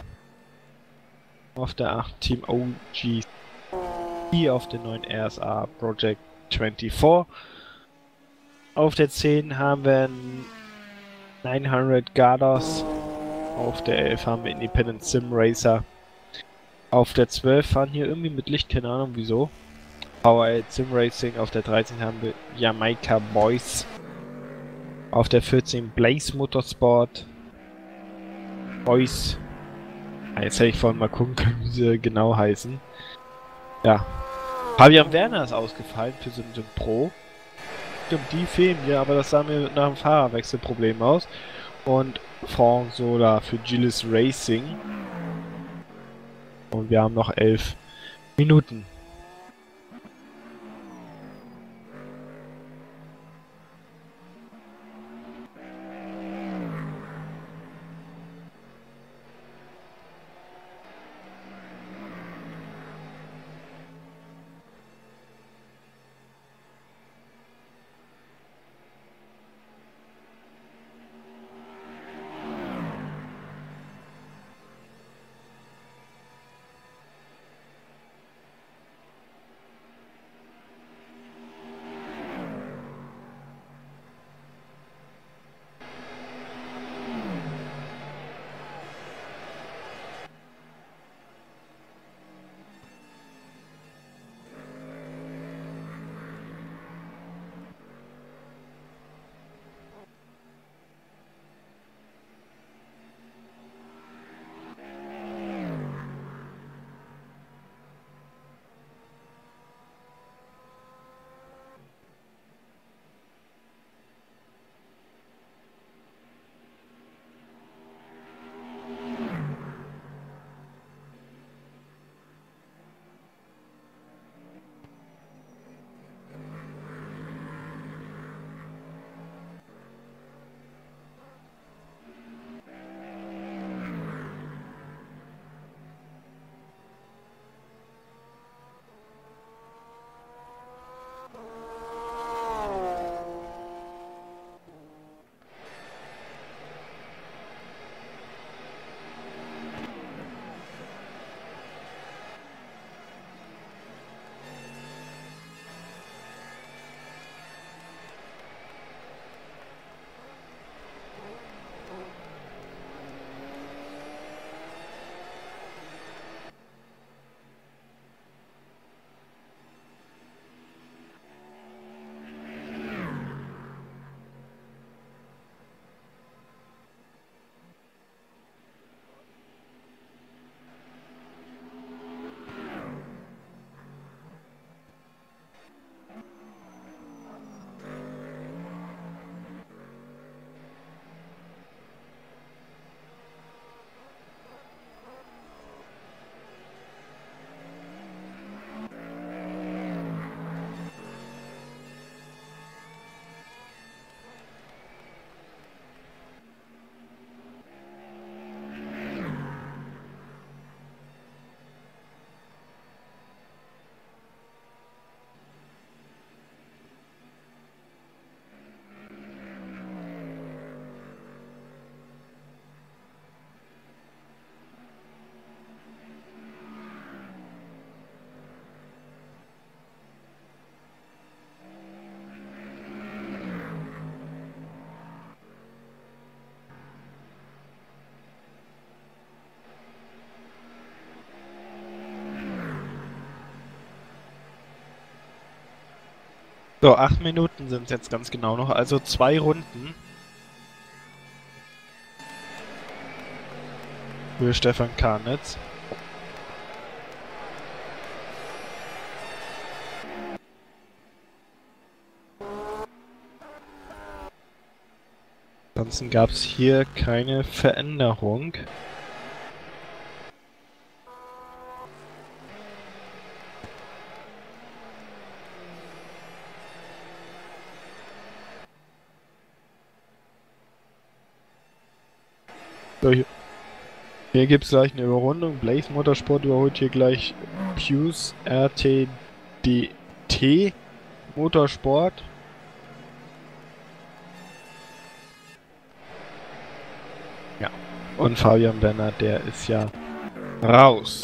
Auf der 8 Team OG. Auf der 9 RSA Project 24. Auf der 10 haben wir ein 900 Gardos. Auf der 11 haben wir Independent Sim Racer. Auf der 12 fahren hier irgendwie mit Licht, keine Ahnung wieso. Power Sim Racing. Auf der 13 haben wir Jamaica Boys. Auf der 14 Blaze Motorsport. Boys. Jetzt hätte ich vorhin mal gucken können, wie sie genau heißen. Ja. Fabian Werner ist ausgefallen für Sim Pro. Stimmt, die fehlen mir, aber das sah mir nach einem Fahrerwechselproblem aus. Und Franck Sola für Gilles Racing. Und wir haben noch 11 Minuten. So, 8 Minuten sind es jetzt ganz genau noch, also 2 Runden für Stefan Karnitz. Ansonsten gab es hier keine Veränderung. So, hier gibt es gleich eine Überrundung. Blaze Motorsport überholt hier gleich Puce RTDT Motorsport. Ja. Und Fabian Bernhard, der ist ja raus.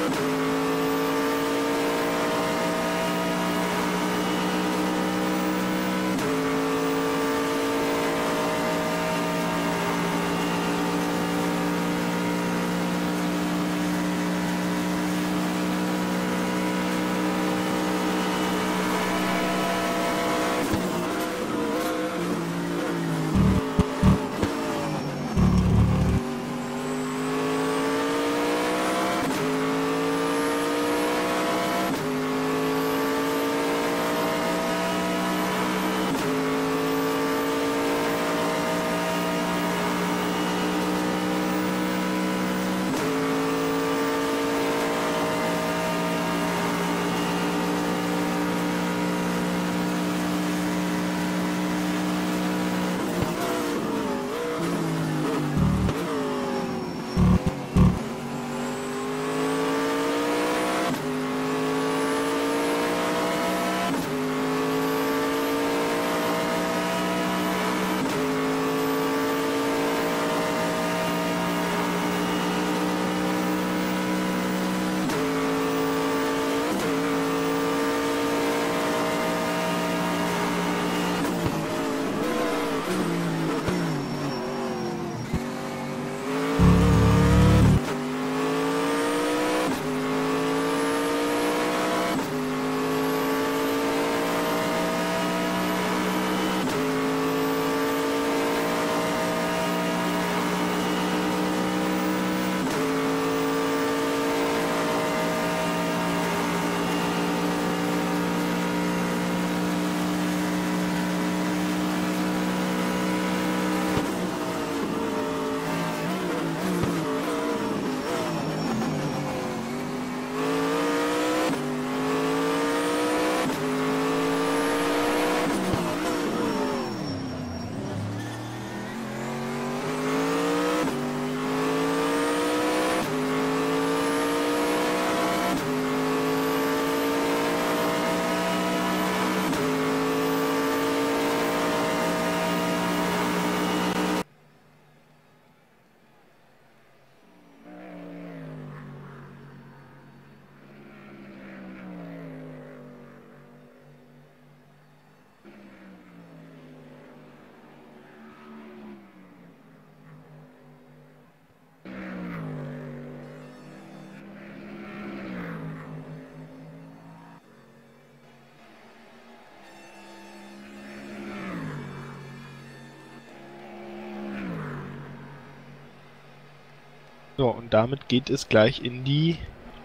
So, und damit geht es gleich in die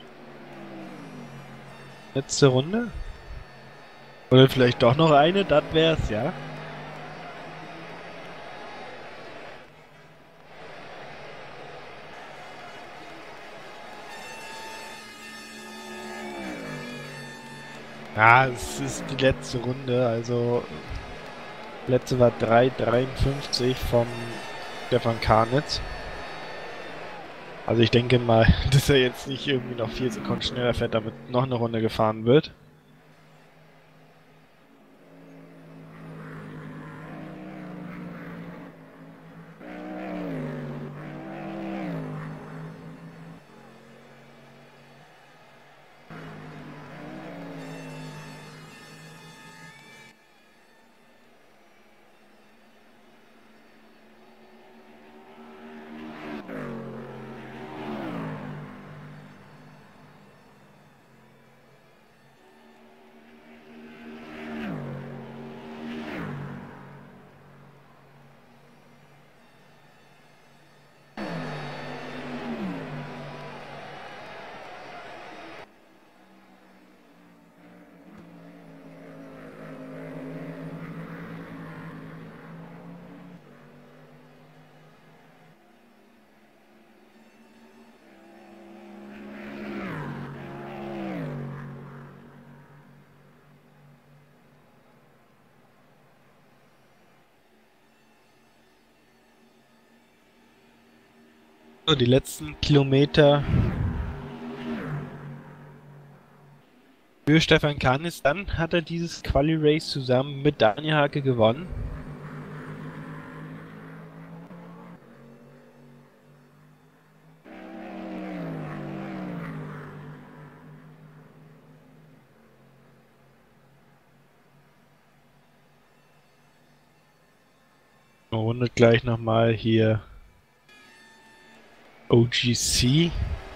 letzte Runde. Oder vielleicht doch noch eine, das wär's, ja. Ja, es ist die letzte Runde, also letzte war 3,53 vom Stefan Karnitz. Also ich denke mal, dass er jetzt nicht irgendwie noch 4 Sekunden schneller fährt, damit noch eine Runde gefahren wird. So, die letzten Kilometer für Stefan Kahnis. Dann hat er dieses Quali-Race zusammen mit Daniel Hake gewonnen. Runde gleich nochmal hier OGC.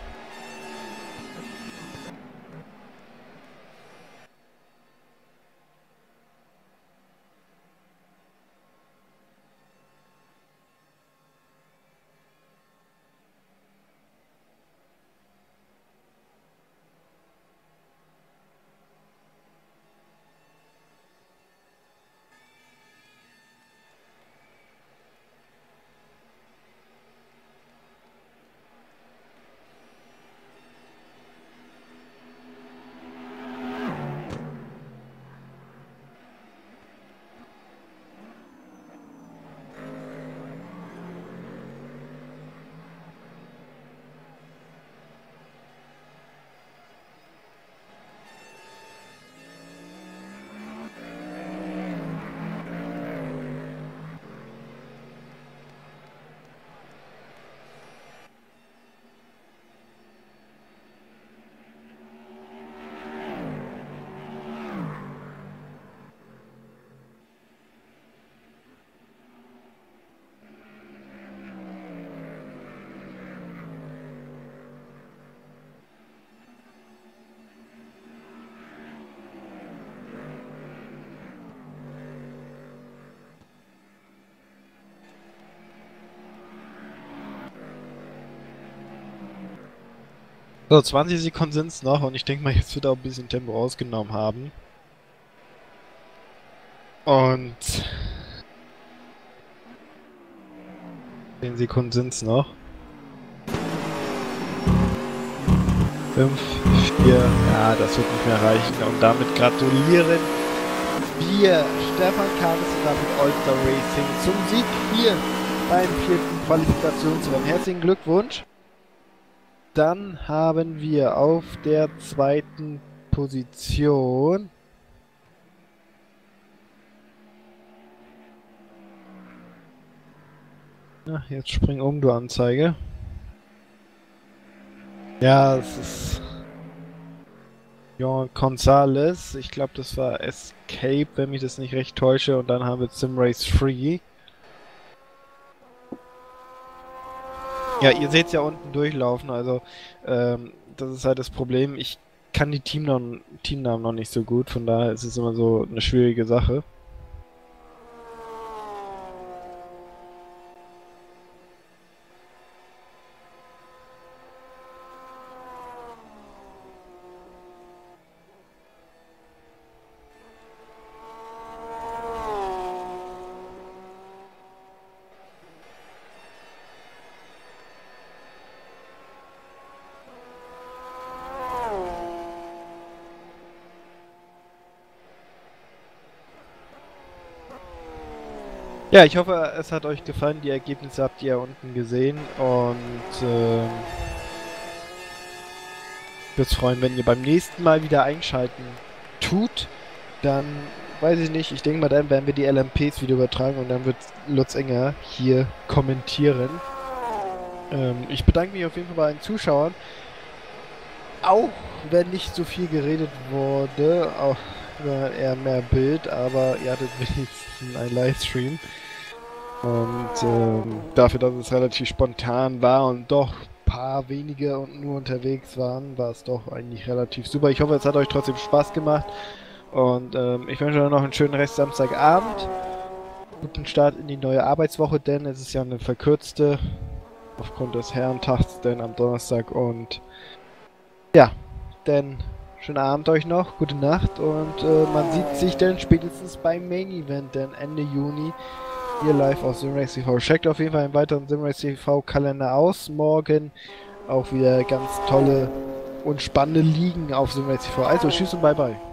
So, 20 Sekunden sind es noch und ich denke mal, jetzt wird auch ein bisschen Tempo rausgenommen haben. Und 10 Sekunden sind es noch. 5, 4, ja, das wird nicht mehr reichen. Und damit gratulieren wir Stefan Kahnis und damit All-Star Racing zum Sieg hier beim 4. Qualifikationsrennen. Herzlichen Glückwunsch! Dann haben wir auf der 2. Position na, jetzt spring um, du Anzeige. Ja, es ist Jon Gonzalez. Ich glaube, das war Escape, wenn mich das nicht recht täusche. Und dann haben wir Simrace Free. Ja, ihr seht es ja unten durchlaufen, also das ist halt das Problem. Ich kann die Teamnamen noch nicht so gut, von daher ist es immer so eine schwierige Sache. Ja, ich hoffe, es hat euch gefallen. Die Ergebnisse habt ihr unten gesehen und ich würde es freuen, wenn ihr beim nächsten Mal wieder einschalten tut. Dann weiß ich nicht, ich denke mal, dann werden wir die LMPs wieder übertragen und dann wird Lutz Enger hier kommentieren. Ich bedanke mich auf jeden Fall bei den Zuschauern. Auch wenn nicht so viel geredet wurde, auch eher mehr Bild, aber ihr hattet wenigstens einen Livestream. Und dafür, dass es relativ spontan war und doch ein paar wenige und nur unterwegs waren, war es doch eigentlich relativ super. Ich hoffe, es hat euch trotzdem Spaß gemacht. Und ich wünsche euch noch einen schönen Rest Samstagabend. Guten Start in die neue Arbeitswoche, denn es ist ja eine verkürzte aufgrund des Herrentags, denn am Donnerstag. Und ja, denn schönen Abend euch noch, gute Nacht und man sieht sich dann spätestens beim Main Event, denn Ende Juni hier live auf Simrace TV. Checkt auf jeden Fall einen weiteren Simrace TV Kalender aus. Morgen auch wieder ganz tolle und spannende Ligen auf Simrace TV. Also tschüss und bye bye.